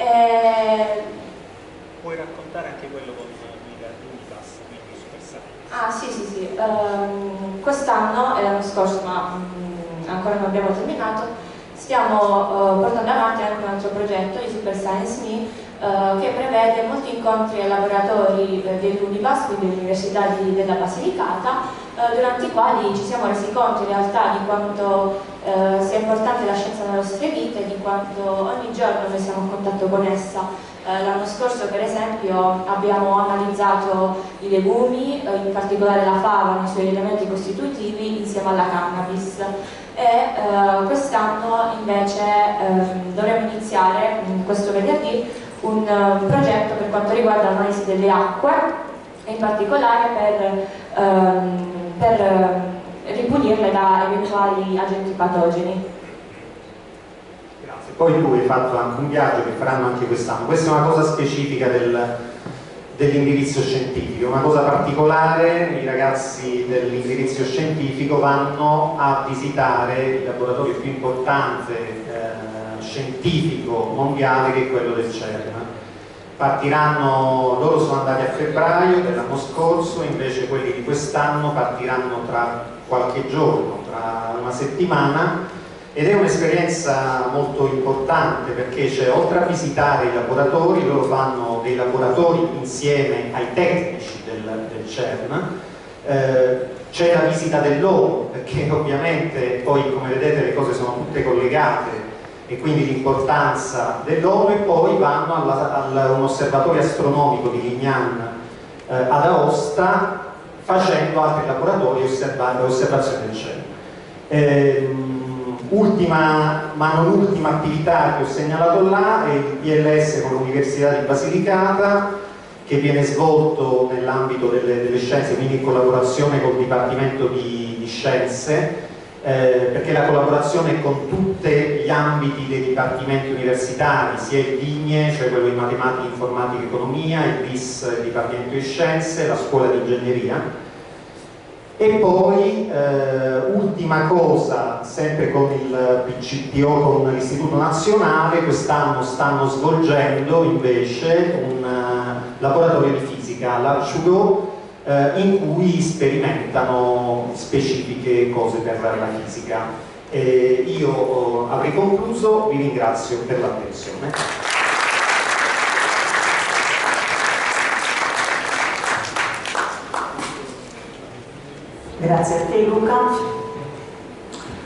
Puoi raccontare anche quello con l'Unipass, quindi Super Science? Ah sì. Quest'anno e l'anno scorso, ma ancora non abbiamo terminato, stiamo portando avanti anche un altro progetto di Super Science Me che prevede molti incontri ai laboratori dell'Unipass, quindi dell'Università della Basilicata, durante i quali ci siamo resi conto in realtà di quanto sia importante la scienza nelle nostre vite, di quanto ogni giorno noi siamo in contatto con essa. L'anno scorso per esempio abbiamo analizzato i legumi, in particolare la fava nei suoi elementi costitutivi insieme alla cannabis, e quest'anno invece dovremo iniziare questo venerdì un progetto per quanto riguarda l'analisi delle acque, e in particolare per ripulirle da eventuali agenti patogeni. Poi tu hai fatto anche un viaggio che faranno anche quest'anno. Questa è una cosa specifica dell'indirizzo scientifico, una cosa particolare. I ragazzi dell'indirizzo scientifico vanno a visitare il laboratorio più importante scientifico mondiale, che è quello del CERN. Partiranno, loro sono andati a febbraio dell'anno scorso, invece quelli di quest'anno partiranno tra qualche giorno, tra una settimana. Ed è un'esperienza molto importante, perché oltre a visitare i laboratori, loro fanno dei laboratori insieme ai tecnici del CERN, c'è la visita dell'ONU, perché ovviamente poi, come vedete, le cose sono tutte collegate, e quindi l'importanza dell'ONU, e poi vanno a un osservatorio astronomico di Lignan ad Aosta, facendo altri laboratori e osservazioni del CERN. Ultima, ma non ultima attività che ho segnalato là è il PLS con l'Università di Basilicata, che viene svolto nell'ambito delle scienze, quindi in collaborazione col Dipartimento di Scienze, perché la collaborazione è con tutti gli ambiti dei dipartimenti universitari, sia il DIGNE, cioè quello di Matematica, Informatica e Economia, il DIS, il Dipartimento di Scienze, la Scuola di Ingegneria. E poi, ultima cosa, sempre con il PCTO, con l'Istituto Nazionale, quest'anno stanno svolgendo invece un laboratorio di fisica, l'Arciugo, in cui sperimentano specifiche cose per la fisica. Io avrei concluso, vi ringrazio per l'attenzione. Grazie a te Luca.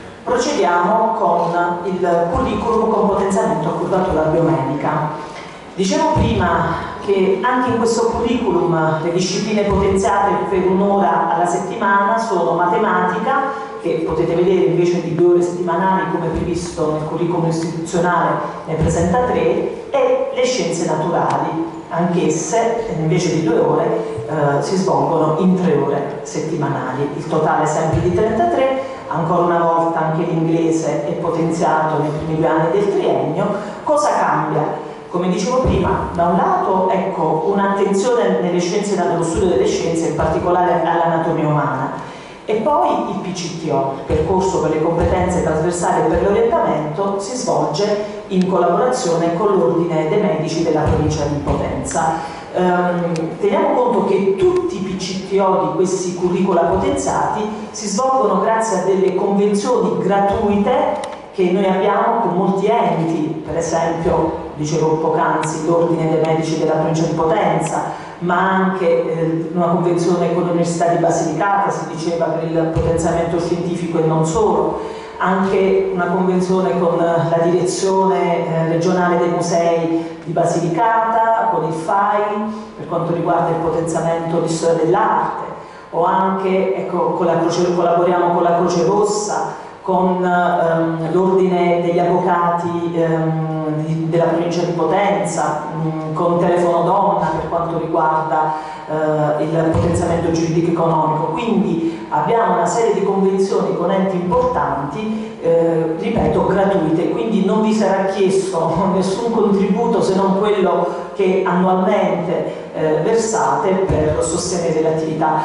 Procediamo con il curriculum con potenziamento a curvatura biomedica. Dicevo prima che anche in questo curriculum le discipline potenziate per un'ora alla settimana sono matematica, che potete vedere invece di 2 ore settimanali come previsto nel curriculum istituzionale ne presenta 3, e le scienze naturali, anch'esse invece di 2 ore si svolgono in 3 ore settimanali. Il totale è sempre di 33, ancora una volta anche l'inglese è potenziato nei primi 2 anni del triennio. Cosa cambia? Come dicevo prima, da un lato ecco, un'attenzione nelle scienze, nello studio delle scienze, in particolare all'anatomia umana, e poi il PCTO, percorso per le competenze trasversali e per l'orientamento, si svolge in collaborazione con l'Ordine dei Medici della provincia di Potenza. Teniamo conto che tutti i PCTO di questi curricula potenziati si svolgono grazie a delle convenzioni gratuite che noi abbiamo con molti enti, per esempio, dicevo poc'anzi, l'Ordine dei Medici della provincia di Potenza, ma anche una convenzione con l'Università di Basilicata, si diceva, per il potenziamento scientifico e non solo, anche una convenzione con la direzione regionale dei musei di Basilicata, con il FAI per quanto riguarda il potenziamento di storia dell'arte, o anche ecco, collaboriamo con la Croce Rossa, con l'Ordine degli Avvocati della provincia di Potenza, con Telefono Donna per quanto riguarda il potenziamento giuridico economico. Quindi abbiamo una serie di convenzioni con enti importanti, ripeto, gratuite, quindi non vi sarà chiesto nessun contributo se non quello che annualmente versate per sostenere le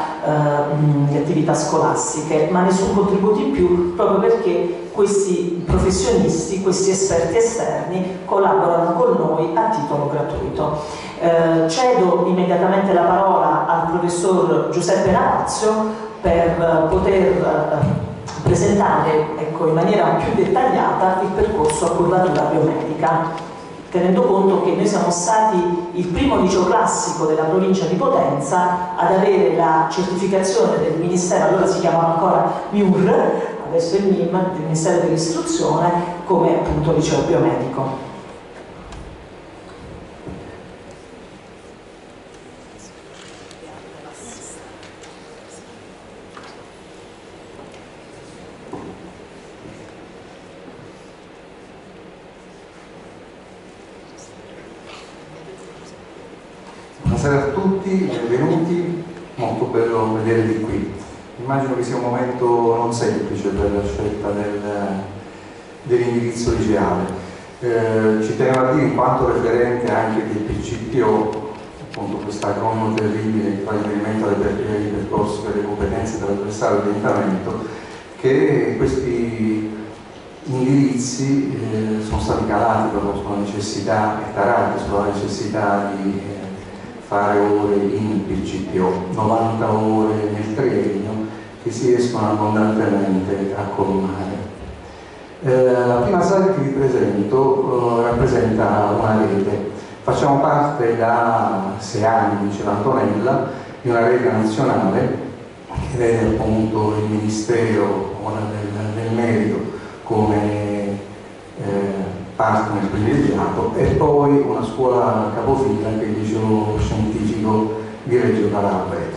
attività scolastiche, ma nessun contributo in più, proprio perché questi professionisti, questi esperti esterni collaborano con noi a titolo gratuito. Cedo immediatamente la parola al professor Giuseppe Ravazio per poter presentare ecco, in maniera più dettagliata il percorso a curvatura biomedica, tenendo conto che noi siamo stati il primo liceo classico della provincia di Potenza ad avere la certificazione del Ministero, allora si chiamava ancora MIUR, adesso è il MIM, del Ministero dell'Istruzione, come appunto liceo biomedico. Buonasera a tutti, benvenuti, molto bello vedervi qui. Immagino che sia un momento non semplice per la scelta dell'indirizzo liceale. Ci tenevo a dire, in quanto referente anche del PCTO, appunto questo acronimo terribile che fa riferimento alle percorsi per le competenze trasversali e orientamento, che questi indirizzi sono stati calati proprio sulla necessità e tarati sulla necessità di fare ore in PCTO, 90 ore nel triennio che si riescono abbondantemente a colmare. La prima slide che vi presento rappresenta una rete. Facciamo parte da 6 anni, dice Antonella, di una rete nazionale che vede appunto il Ministero del Merito come partner privilegiato e poi una scuola capofila che è il liceo scientifico di Reggio Calabria.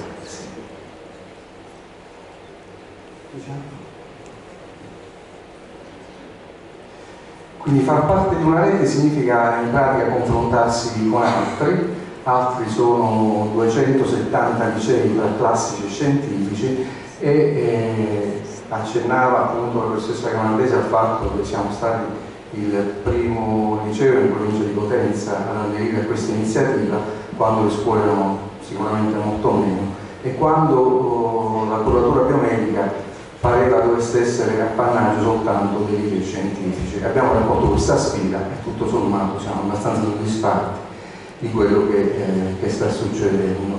Quindi far parte di una rete significa in pratica confrontarsi con altri sono 270 licei tra classici e scientifici e accennava appunto la professoressa Camandese al fatto che siamo stati il primo liceo in provincia di Potenza ad aderire a questa iniziativa, quando le scuole erano sicuramente molto meno e quando la curvatura biomedica pareva dovesse essere appannaggio soltanto dei licei scientifici. Abbiamo raccolto questa sfida e tutto sommato siamo abbastanza soddisfatti di quello che sta succedendo.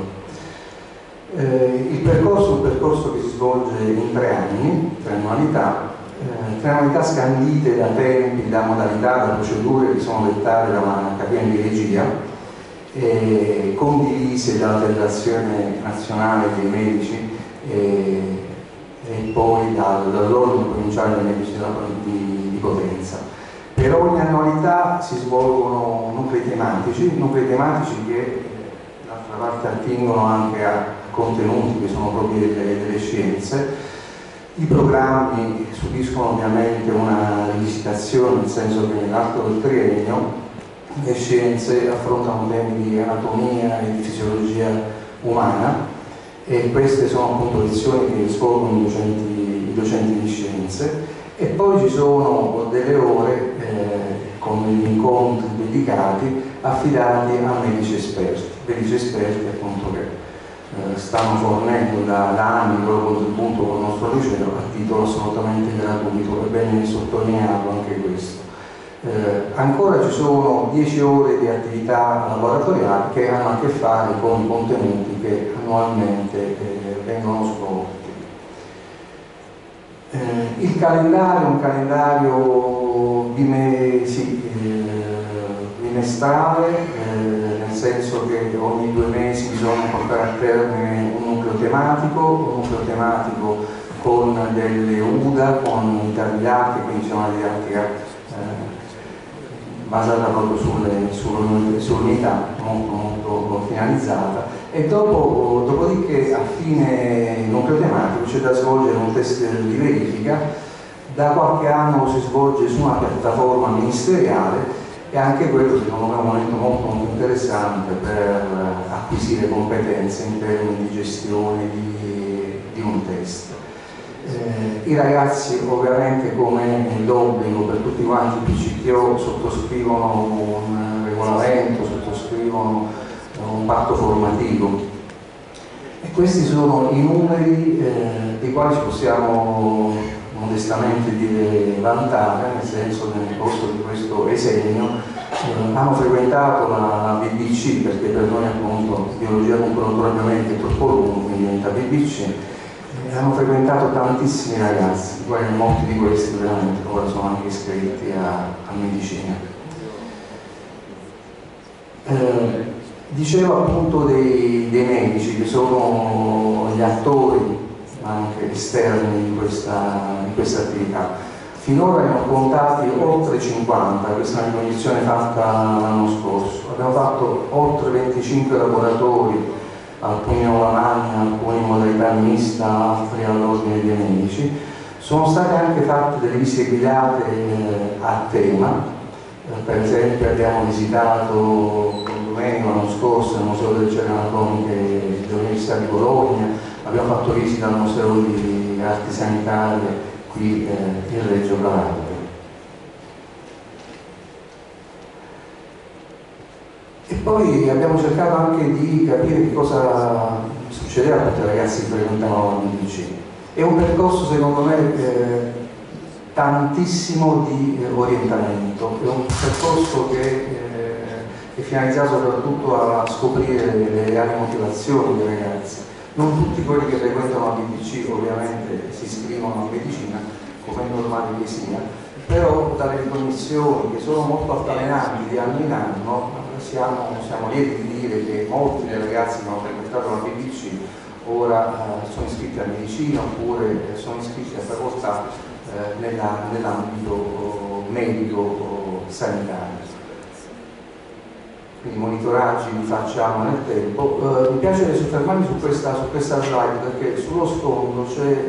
Il percorso è un percorso che si svolge in 3 anni, 3 annualità, 3 annualità scandite da tempi, da modalità, da procedure che sono dettate dalla cabina di regia, condivise dalla Federazione Nazionale dei Medici e poi dall'Ordine Provinciale dei Medici di Potenza. Per ogni annualità si svolgono nuclei tematici che d'altra parte attingono anche a contenuti che sono propri delle scienze. I programmi subiscono ovviamente una rivisitazione, nel senso che nell'arco del triennio le scienze affrontano temi di anatomia e di fisiologia umana, e queste sono appunto lezioni che svolgono i docenti di scienze. E poi ci sono delle ore con degli incontri dedicati affidati a medici esperti appunto che stanno fornendo da anni il loro contributo con il nostro liceo a titolo assolutamente gratuito, è bene sottolinearlo anche questo. Ancora ci sono 10 ore di attività laboratoriali che hanno a che fare con i contenuti che annualmente vengono svolti. Il calendario è un calendario bimestrale, nel senso che ogni 2 mesi bisogna portare a termine un nucleo tematico con delle UDA, con i tagliati, quindi c'è una didattica basata proprio sull'unità, molto finalizzata, e dopodiché a fine nucleo tematico c'è da svolgere un test di verifica. Da qualche anno si svolge su una piattaforma ministeriale, e anche quello secondo me è un momento molto interessante per acquisire competenze in termini di gestione di un test. I ragazzi ovviamente, come l'obbligo per tutti quanti i PCTO, sottoscrivono un regolamento, sottoscrivono un patto formativo, e questi sono i numeri dei quali ci possiamo modestamente dire vantare, nel senso che nel corso di questo esennio hanno frequentato la BBC, perché per noi appunto biologia comportamentalmente è troppo lungo, quindi diventa BBC. Hanno frequentato tantissimi ragazzi, di quali molti di questi veramente ora sono anche iscritti a medicina. Dicevo appunto dei medici che sono gli attori anche esterni di questa attività. Finora ne ho contati oltre 50, questa è una ricognizione fatta l'anno scorso. Abbiamo fatto oltre 25 laboratori, alcuni in Lavagna, alcuni in modalità mista, altri all'ordine dei medici. Sono state anche fatte delle visite guidate a tema. Per esempio abbiamo visitato con Domenico l'anno scorso il Museo delle Cellule Anatomiche dell'Università di Bologna, abbiamo fatto visita al Museo di Arti Sanitarie qui in Reggio Calabria. E poi abbiamo cercato anche di capire che cosa succedeva a tutti i ragazzi che frequentavano la BBC. È un percorso secondo me tantissimo di orientamento, è un percorso che è finalizzato soprattutto a scoprire le reali motivazioni dei ragazzi. Non tutti quelli che frequentano la BBC ovviamente si iscrivono a medicina, come è normale che sia, però dalle ricognizioni che sono molto altalenanti di anno in anno siamo lieti di dire che molti dei ragazzi che hanno frequentato la BBC ora sono iscritti a medicina oppure sono iscritti a facoltà nell'ambito medico-sanitario. Quindi monitoraggi li facciamo nel tempo. Mi piace soffermarmi su questa slide perché sullo sfondo c'è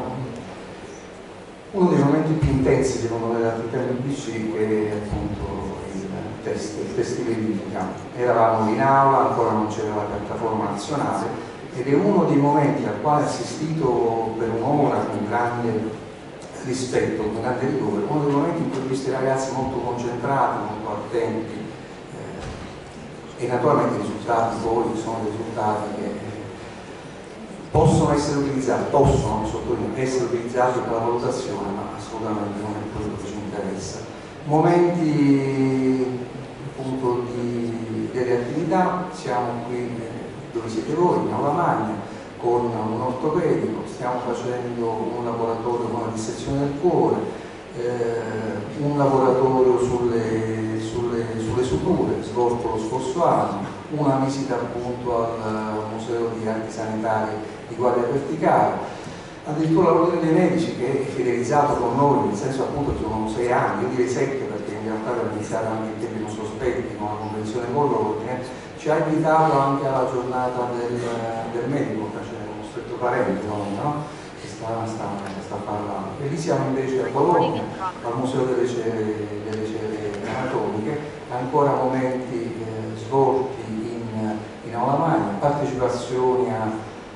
uno dei momenti più intensi secondo me dell'attività del BBC, che è appunto il test di verifica. Eravamo in aula, ancora non c'era la piattaforma nazionale, ed è uno dei momenti al quale ho assistito per un'ora con grande rispetto, con grande rigore, uno dei momenti in cui ho visto i ragazzi molto concentrati, molto attenti, e naturalmente i risultati poi sono dei risultati che possono essere utilizzati, essere utilizzati per la valutazione, ma assolutamente non è quello che ci interessa. Momenti appunto delle attività, siamo qui dove siete voi, in aula magna, con un ortopedico, stiamo facendo un laboratorio con la dissezione del cuore, un laboratorio sulle suture svolto lo scorso anno, una visita appunto al Museo di Arti Sanitarie di Guardia Verticale, addirittura l'ordine dei medici che è fidelizzato con noi, nel senso appunto che sono 6 anni, io direi 7 perché in realtà per iniziare anche in tempi non sospetti con la convenzione con l'ordine, ci ha invitato anche alla giornata del medico, che c'è uno stretto parente, no? Che sta parlando. E lì siamo invece a Bologna, al Museo delle Cere Anatomiche, ancora momenti svolti in aula magna, partecipazioni a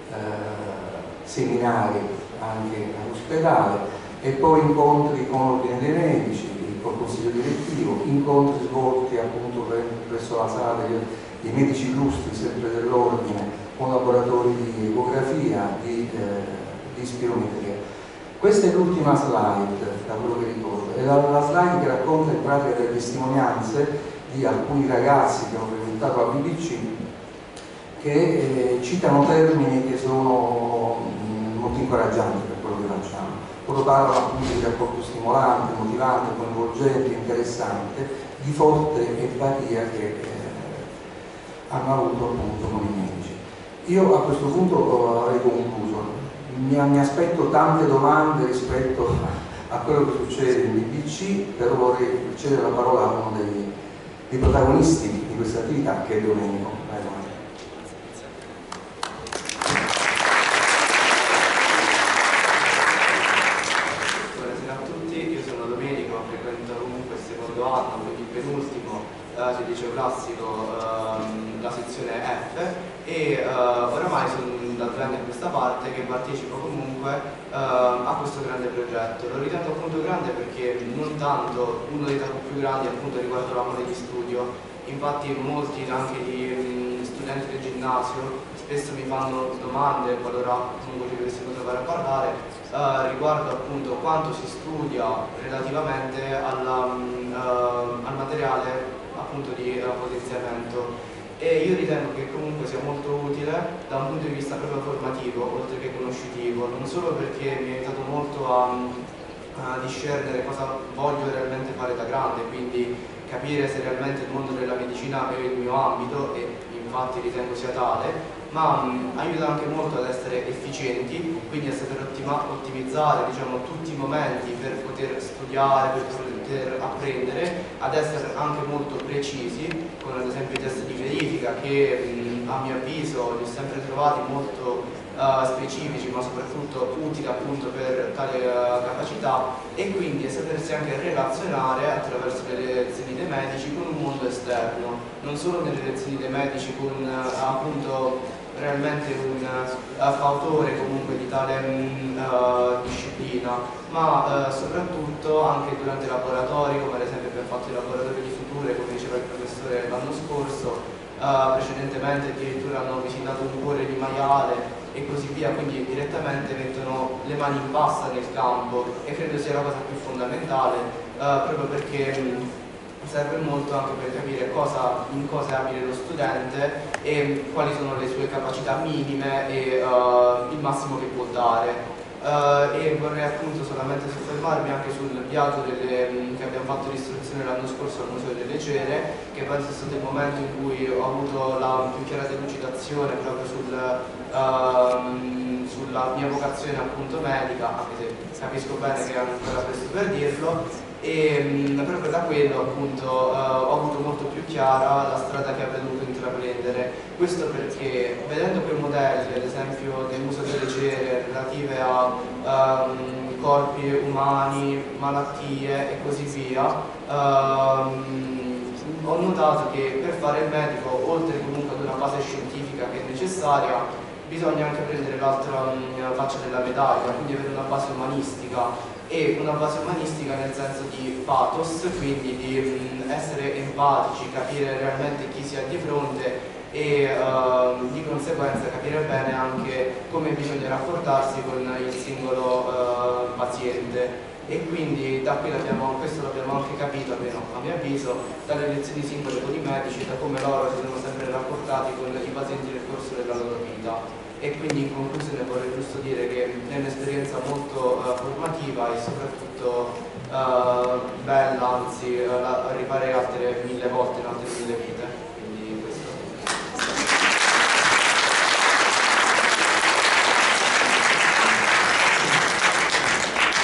seminari anche all'ospedale, e poi incontri con l'ordine dei medici, col consiglio direttivo, incontri svolti appunto presso la sala dei medici illustri sempre dell'ordine, con laboratori di ecografia, di spirometria. Questa è l'ultima slide, da quello che ricordo, è la slide che racconta in pratica delle testimonianze di alcuni ragazzi che hanno frequentato la BBC, che citano termini che sono molto incoraggianti per quello che facciamo. Loro parlano appunto di rapporto stimolante, motivante, coinvolgente, interessante, di forte empatia che hanno avuto appunto con i medici. Io a questo punto avrei concluso. Mi aspetto tante domande rispetto a quello che succede in BBC, però vorrei cedere la parola a uno dei protagonisti di questa attività, che è Domenico. Anno, quindi il penultimo del liceo classico, la sezione F, e oramai sono da 2 anni a questa parte che partecipo comunque a questo grande progetto. Lo ritengo appunto grande perché non tanto uno dei tanti più grandi appunto riguardo la mole di studio, infatti molti anche di studenti del ginnasio spesso mi fanno domande, qualora comunque ci dovessimo trovare a parlare, riguardo appunto quanto si studia relativamente al materiale appunto di potenziamento, e io ritengo che comunque sia molto utile da un punto di vista proprio formativo oltre che conoscitivo, non solo perché mi ha aiutato molto a discernere cosa voglio realmente fare da grande, quindi capire se realmente il mondo della medicina è il mio ambito, e infatti ritengo sia tale, ma aiuta anche molto ad essere efficienti, quindi a saper ottimizzare, diciamo, tutti i momenti per poter studiare, per poter apprendere, ad essere anche molto precisi, con ad esempio i test di verifica che a mio avviso li ho sempre trovati molto specifici, ma soprattutto utili appunto per tale capacità, e quindi a sapersi anche relazionare attraverso le lezioni dei medici con un mondo esterno, non solo nelle lezioni dei medici con appunto realmente un fautore comunque di tale disciplina, ma soprattutto anche durante i laboratori, come ad esempio abbiamo fatto i laboratori di suture, come diceva il professore l'anno scorso, precedentemente addirittura hanno visitato un cuore di maiale e così via, quindi direttamente mettono le mani in pasta nel campo, e credo sia la cosa più fondamentale, proprio perché serve molto anche per capire in cosa è abile lo studente e quali sono le sue capacità minime e il massimo che può dare. E vorrei appunto solamente soffermarmi anche sul viaggio che abbiamo fatto di istruzione l'anno scorso al Museo delle Cere, che penso sia stato il momento in cui ho avuto la più chiara delucidazione proprio sulla mia vocazione appunto medica, anche se capisco bene che è ancora presto per dirlo, e proprio da quello appunto ho avuto molto più chiara la strada che avrei dovuto intraprendere. Questo perché vedendo quei modelli, ad esempio del Museo delle Cere, relative a corpi umani, malattie e così via, ho notato che per fare il medico, oltre comunque ad una base scientifica che è necessaria, bisogna anche prendere l'altra faccia della medaglia, quindi avere una base umanistica, e una base umanistica nel senso di pathos, quindi di essere empatici, capire realmente chi si ha di fronte e di conseguenza capire bene anche come bisogna rapportarsi con il singolo paziente. E quindi da qui questo l'abbiamo anche capito, almeno a mio avviso, dalle lezioni singole con i medici, da come loro si sono sempre rapportati con i pazienti nel corso della loro vita. E quindi in conclusione vorrei giusto dire che è un'esperienza molto formativa e soprattutto bella, anzi rifarei altre 1000 volte in altre 1000 vite. Quindi questo.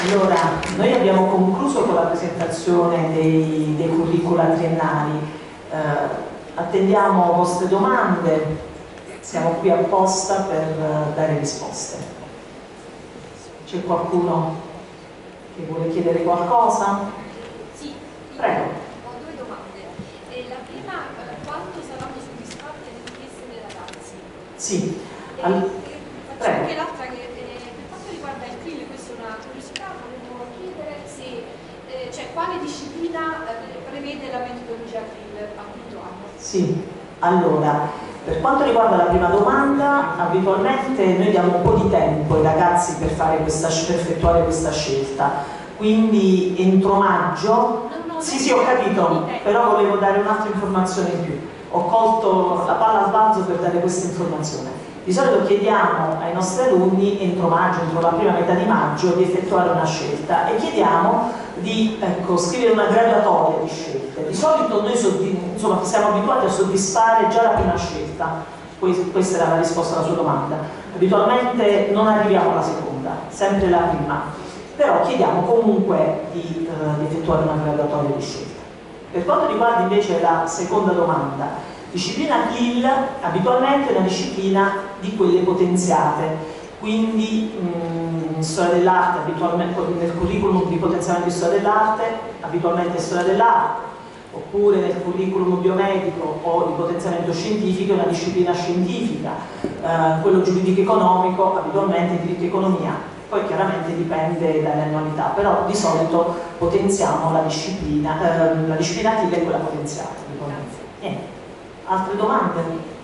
Allora, noi abbiamo concluso con la presentazione dei curricula triennali. Attendiamo vostre domande, siamo qui apposta per dare risposte. C'è qualcuno che vuole chiedere qualcosa? Sì. Prego. Ho due domande. La prima, quanto saranno soddisfatti le richieste dei ragazzi? Sì. Faccio anche l'altra che per quanto riguarda il CLIL, questa è una curiosità, volevo chiedere se, quale disciplina prevede la metodologia CLIL a quinto anno? Sì, allora, per quanto riguarda la prima domanda, abitualmente noi diamo un po' di tempo ai ragazzi per effettuare questa scelta, quindi entro maggio, sì ho capito, però volevo dare un'altra informazione in più, ho colto la palla al balzo per dare questa informazione. Di solito chiediamo ai nostri alunni entro maggio, entro la prima metà di maggio, di effettuare una scelta e chiediamo di scrivere una graduatoria di scelte. Di solito noi siamo abituati a soddisfare già la prima scelta, questa era la risposta alla sua domanda. Abitualmente non arriviamo alla seconda, sempre la prima, però chiediamo comunque di effettuare una graduatoria di scelta. Per quanto riguarda invece la seconda domanda, disciplina CLIL abitualmente è una disciplina di quelle potenziate, quindi storia dell'arte, abitualmente nel curriculum di potenziamento di storia dell'arte, abitualmente storia dell'arte, oppure nel curriculum biomedico o di potenziamento scientifico è una disciplina scientifica, quello giuridico economico abitualmente diritto e economia, poi chiaramente dipende dalle annualità, però di solito potenziamo la disciplina CLIL è quella potenziata. Niente. Altre domande?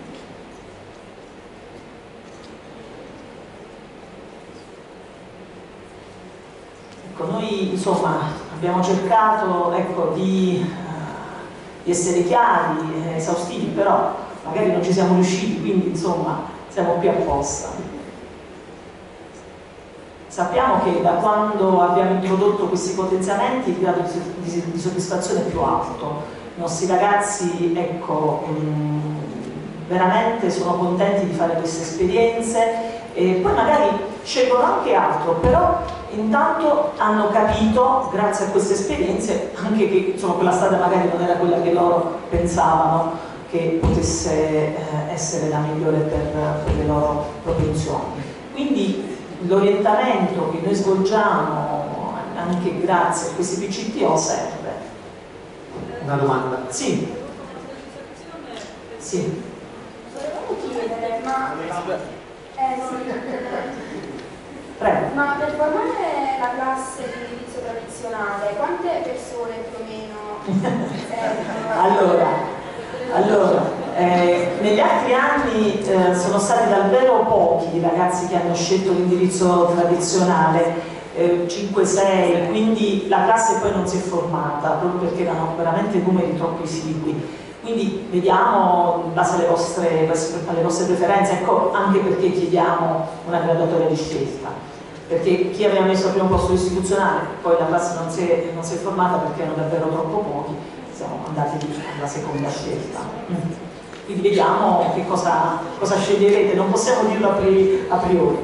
Ecco, noi insomma abbiamo cercato di essere chiari, esaustivi, però magari non ci siamo riusciti, quindi insomma siamo qui apposta. Sappiamo che da quando abbiamo introdotto questi potenziamenti il grado di soddisfazione è più alto. I nostri ragazzi veramente sono contenti di fare queste esperienze e poi magari scelgono anche altro, però intanto hanno capito grazie a queste esperienze anche che quella strada magari non era quella che loro pensavano che potesse essere la migliore per le loro propensioni. Quindi l'orientamento che noi svolgiamo anche grazie a questi PCTO serve. Una domanda? Sì. Sì. Volevo chiedere, Prego. ma per formare la classe di indirizzo tradizionale, quante persone più o meno servono? Allora, negli altri anni sono stati davvero pochi i ragazzi che hanno scelto l'indirizzo tradizionale, 5-6, quindi la classe poi non si è formata proprio perché erano veramente numeri troppo esigui. Quindi vediamo in base alle vostre preferenze, ecco anche perché chiediamo una graduatoria di scelta, perché chi aveva messo al primo posto l'istituzionale poi la classe non si è formata perché erano davvero troppo pochi, siamo andati alla seconda scelta. Quindi vediamo che cosa sceglierete, non possiamo dirlo a priori.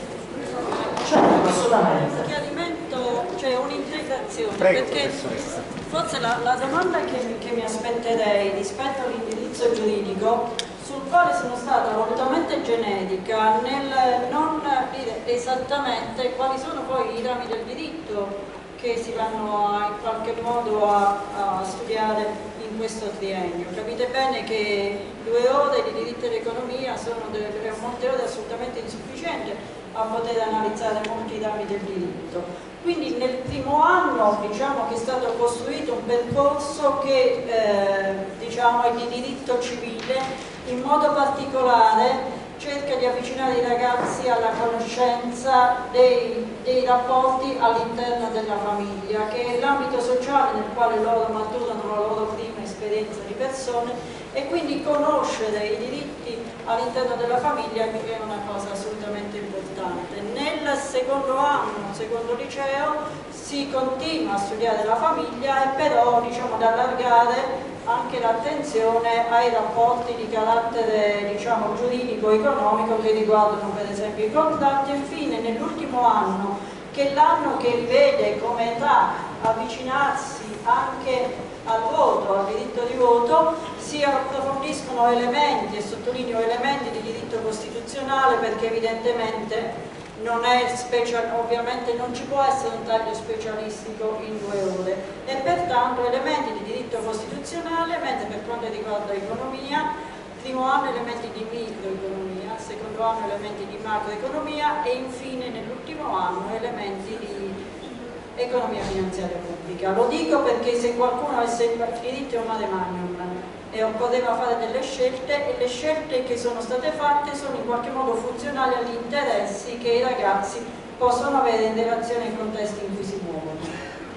Certo, assolutamente. Un chiarimento, cioè un'integrazione, Prego, perché forse la domanda che mi aspetterei rispetto all'indirizzo giuridico, sul quale sono stata volutamente genetica nel non dire esattamente quali sono poi i rami del diritto che si vanno in qualche modo a studiare in questo triennio. Capite bene che 2 ore di diritto dell'economia sono molte ore assolutamente insufficienti a poter analizzare molti rami del diritto. Quindi nel primo anno diciamo che è stato costruito un percorso che diciamo è di diritto civile, in modo particolare cerca di avvicinare i ragazzi alla conoscenza dei rapporti all'interno della famiglia, che è l'ambito sociale nel quale loro maturano la loro prima esperienza di persone, e quindi conoscere i diritti all'interno della famiglia è una cosa assolutamente importante. Nel secondo anno, secondo liceo, si continua a studiare la famiglia e però diciamo ad allargare anche l'attenzione ai rapporti di carattere giuridico-economico che riguardano per esempio i contratti, e infine nell'ultimo anno che l'anno che vede come età avvicinarsi anche al voto, al diritto di voto, si approfondiscono elementi, e sottolineo elementi di diritto costituzionale, perché evidentemente non è ovviamente non ci può essere un taglio specialistico in 2 ore, e pertanto elementi di diritto costituzionale, mentre per quanto riguarda economia, primo anno elementi di microeconomia, secondo anno elementi di macroeconomia e infine nell'ultimo anno elementi di economia finanziaria pubblica. Lo dico perché se qualcuno avesse il diritto è un mare magnum e poteva fare delle scelte, e le scelte che sono state fatte sono in qualche modo funzionali agli interessi che i ragazzi possono avere in relazione ai contesti in cui si muovono.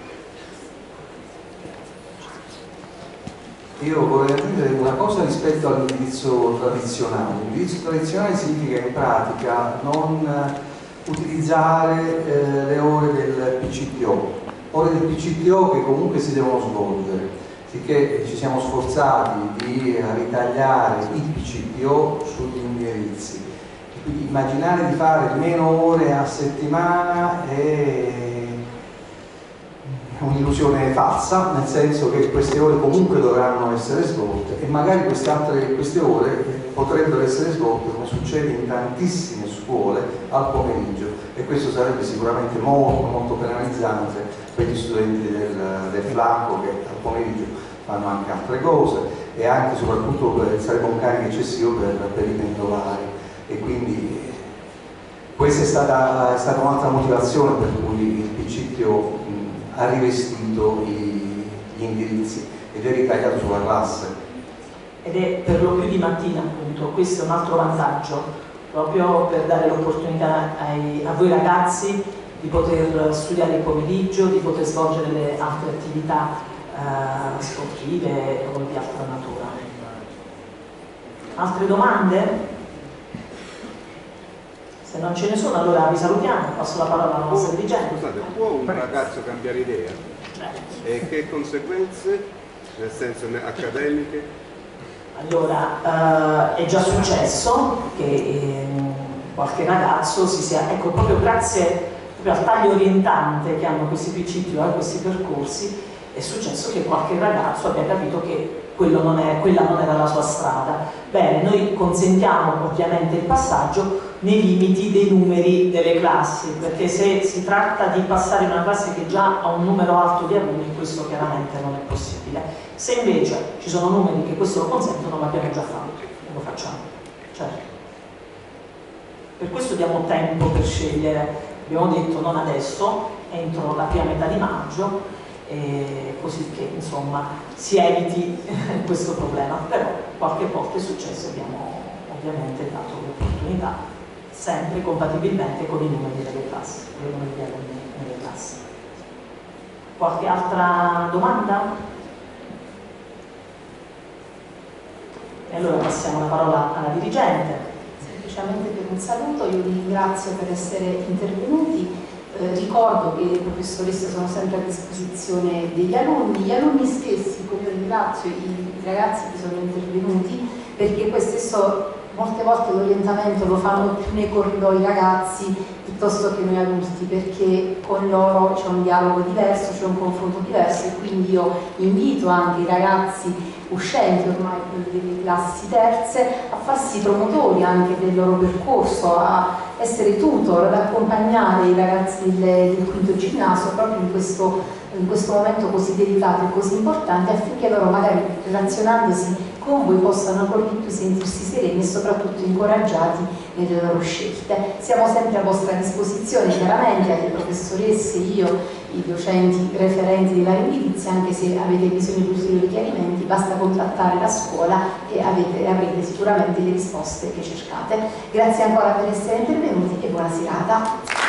Io vorrei aggiungere una cosa rispetto all'indirizzo tradizionale. L'indirizzo tradizionale significa in pratica non utilizzare le ore del PCTO, ore del PCTO che comunque si devono svolgere, sicché ci siamo sforzati di ritagliare il PCTO sugli indirizzi. Quindi immaginare di fare meno ore a settimana è un'illusione falsa, nel senso che queste ore comunque dovranno essere svolte e magari queste ore potrebbero essere svolte, come succede in tantissime scuole, al pomeriggio, e questo sarebbe sicuramente molto penalizzante per gli studenti del FLACO, che al pomeriggio fanno anche altre cose, e anche soprattutto sarebbe un carico eccessivo per i pendolari, e quindi questa è stata un'altra motivazione per cui il PCTO ha rivestito gli indirizzi ed è ritagliato sulla classe. Ed è per lo più di mattina, appunto. Questo è un altro vantaggio, proprio per dare l'opportunità a voi ragazzi di poter studiare il pomeriggio, di poter svolgere le altre attività sportive o di altra natura. Altre domande? Se non ce ne sono, allora vi salutiamo, passo la parola alla nostra dirigente. Scusate, può un ragazzo cambiare idea? E che conseguenze, nel senso accademiche? Allora, è già successo che qualche ragazzo si sia, ecco, proprio grazie al taglio orientante che hanno questi PCTO e questi percorsi, è successo che qualche ragazzo abbia capito che quella non era la sua strada. Bene, noi consentiamo ovviamente il passaggio nei limiti dei numeri delle classi, perché se si tratta di passare in una classe che già ha un numero alto di alunni, questo chiaramente non è possibile. Se invece ci sono numeri che questo lo consentono, l'abbiamo già fatto, lo facciamo, certo. Per questo diamo tempo per scegliere, abbiamo detto non adesso, entro la prima metà di maggio, così che insomma si eviti questo problema, però qualche volta è successo e abbiamo ovviamente dato l'opportunità, sempre compatibilmente con i numeri delle classi, con i numeri degli alunni nelle classi. Qualche altra domanda? E allora passiamo la parola alla dirigente. Semplicemente per un saluto, io vi ringrazio per essere intervenuti. Ricordo che le professoresse sono sempre a disposizione degli alunni, gli alunni stessi, come ringrazio i ragazzi che sono intervenuti, perché poi stesso molte volte l'orientamento lo fanno più nei corridoi i ragazzi piuttosto che noi adulti, perché con loro c'è un dialogo diverso, c'è un confronto diverso, e quindi io invito anche i ragazzi uscenti ormai delle classi terze a farsi promotori anche del loro percorso, a essere tutor, ad accompagnare i ragazzi del quinto ginnasio proprio in questo momento così delicato e così importante, affinché loro magari relazionandosi con voi possano ancora di più sentirsi sereni e soprattutto incoraggiati nelle loro scelte. Siamo sempre a vostra disposizione, chiaramente alle professoresse, io, i docenti referenti della indirizia, anche se avete bisogno di ulteriori chiarimenti basta contattare la scuola e avrete sicuramente le risposte che cercate. Grazie ancora per essere intervenuti e buona serata.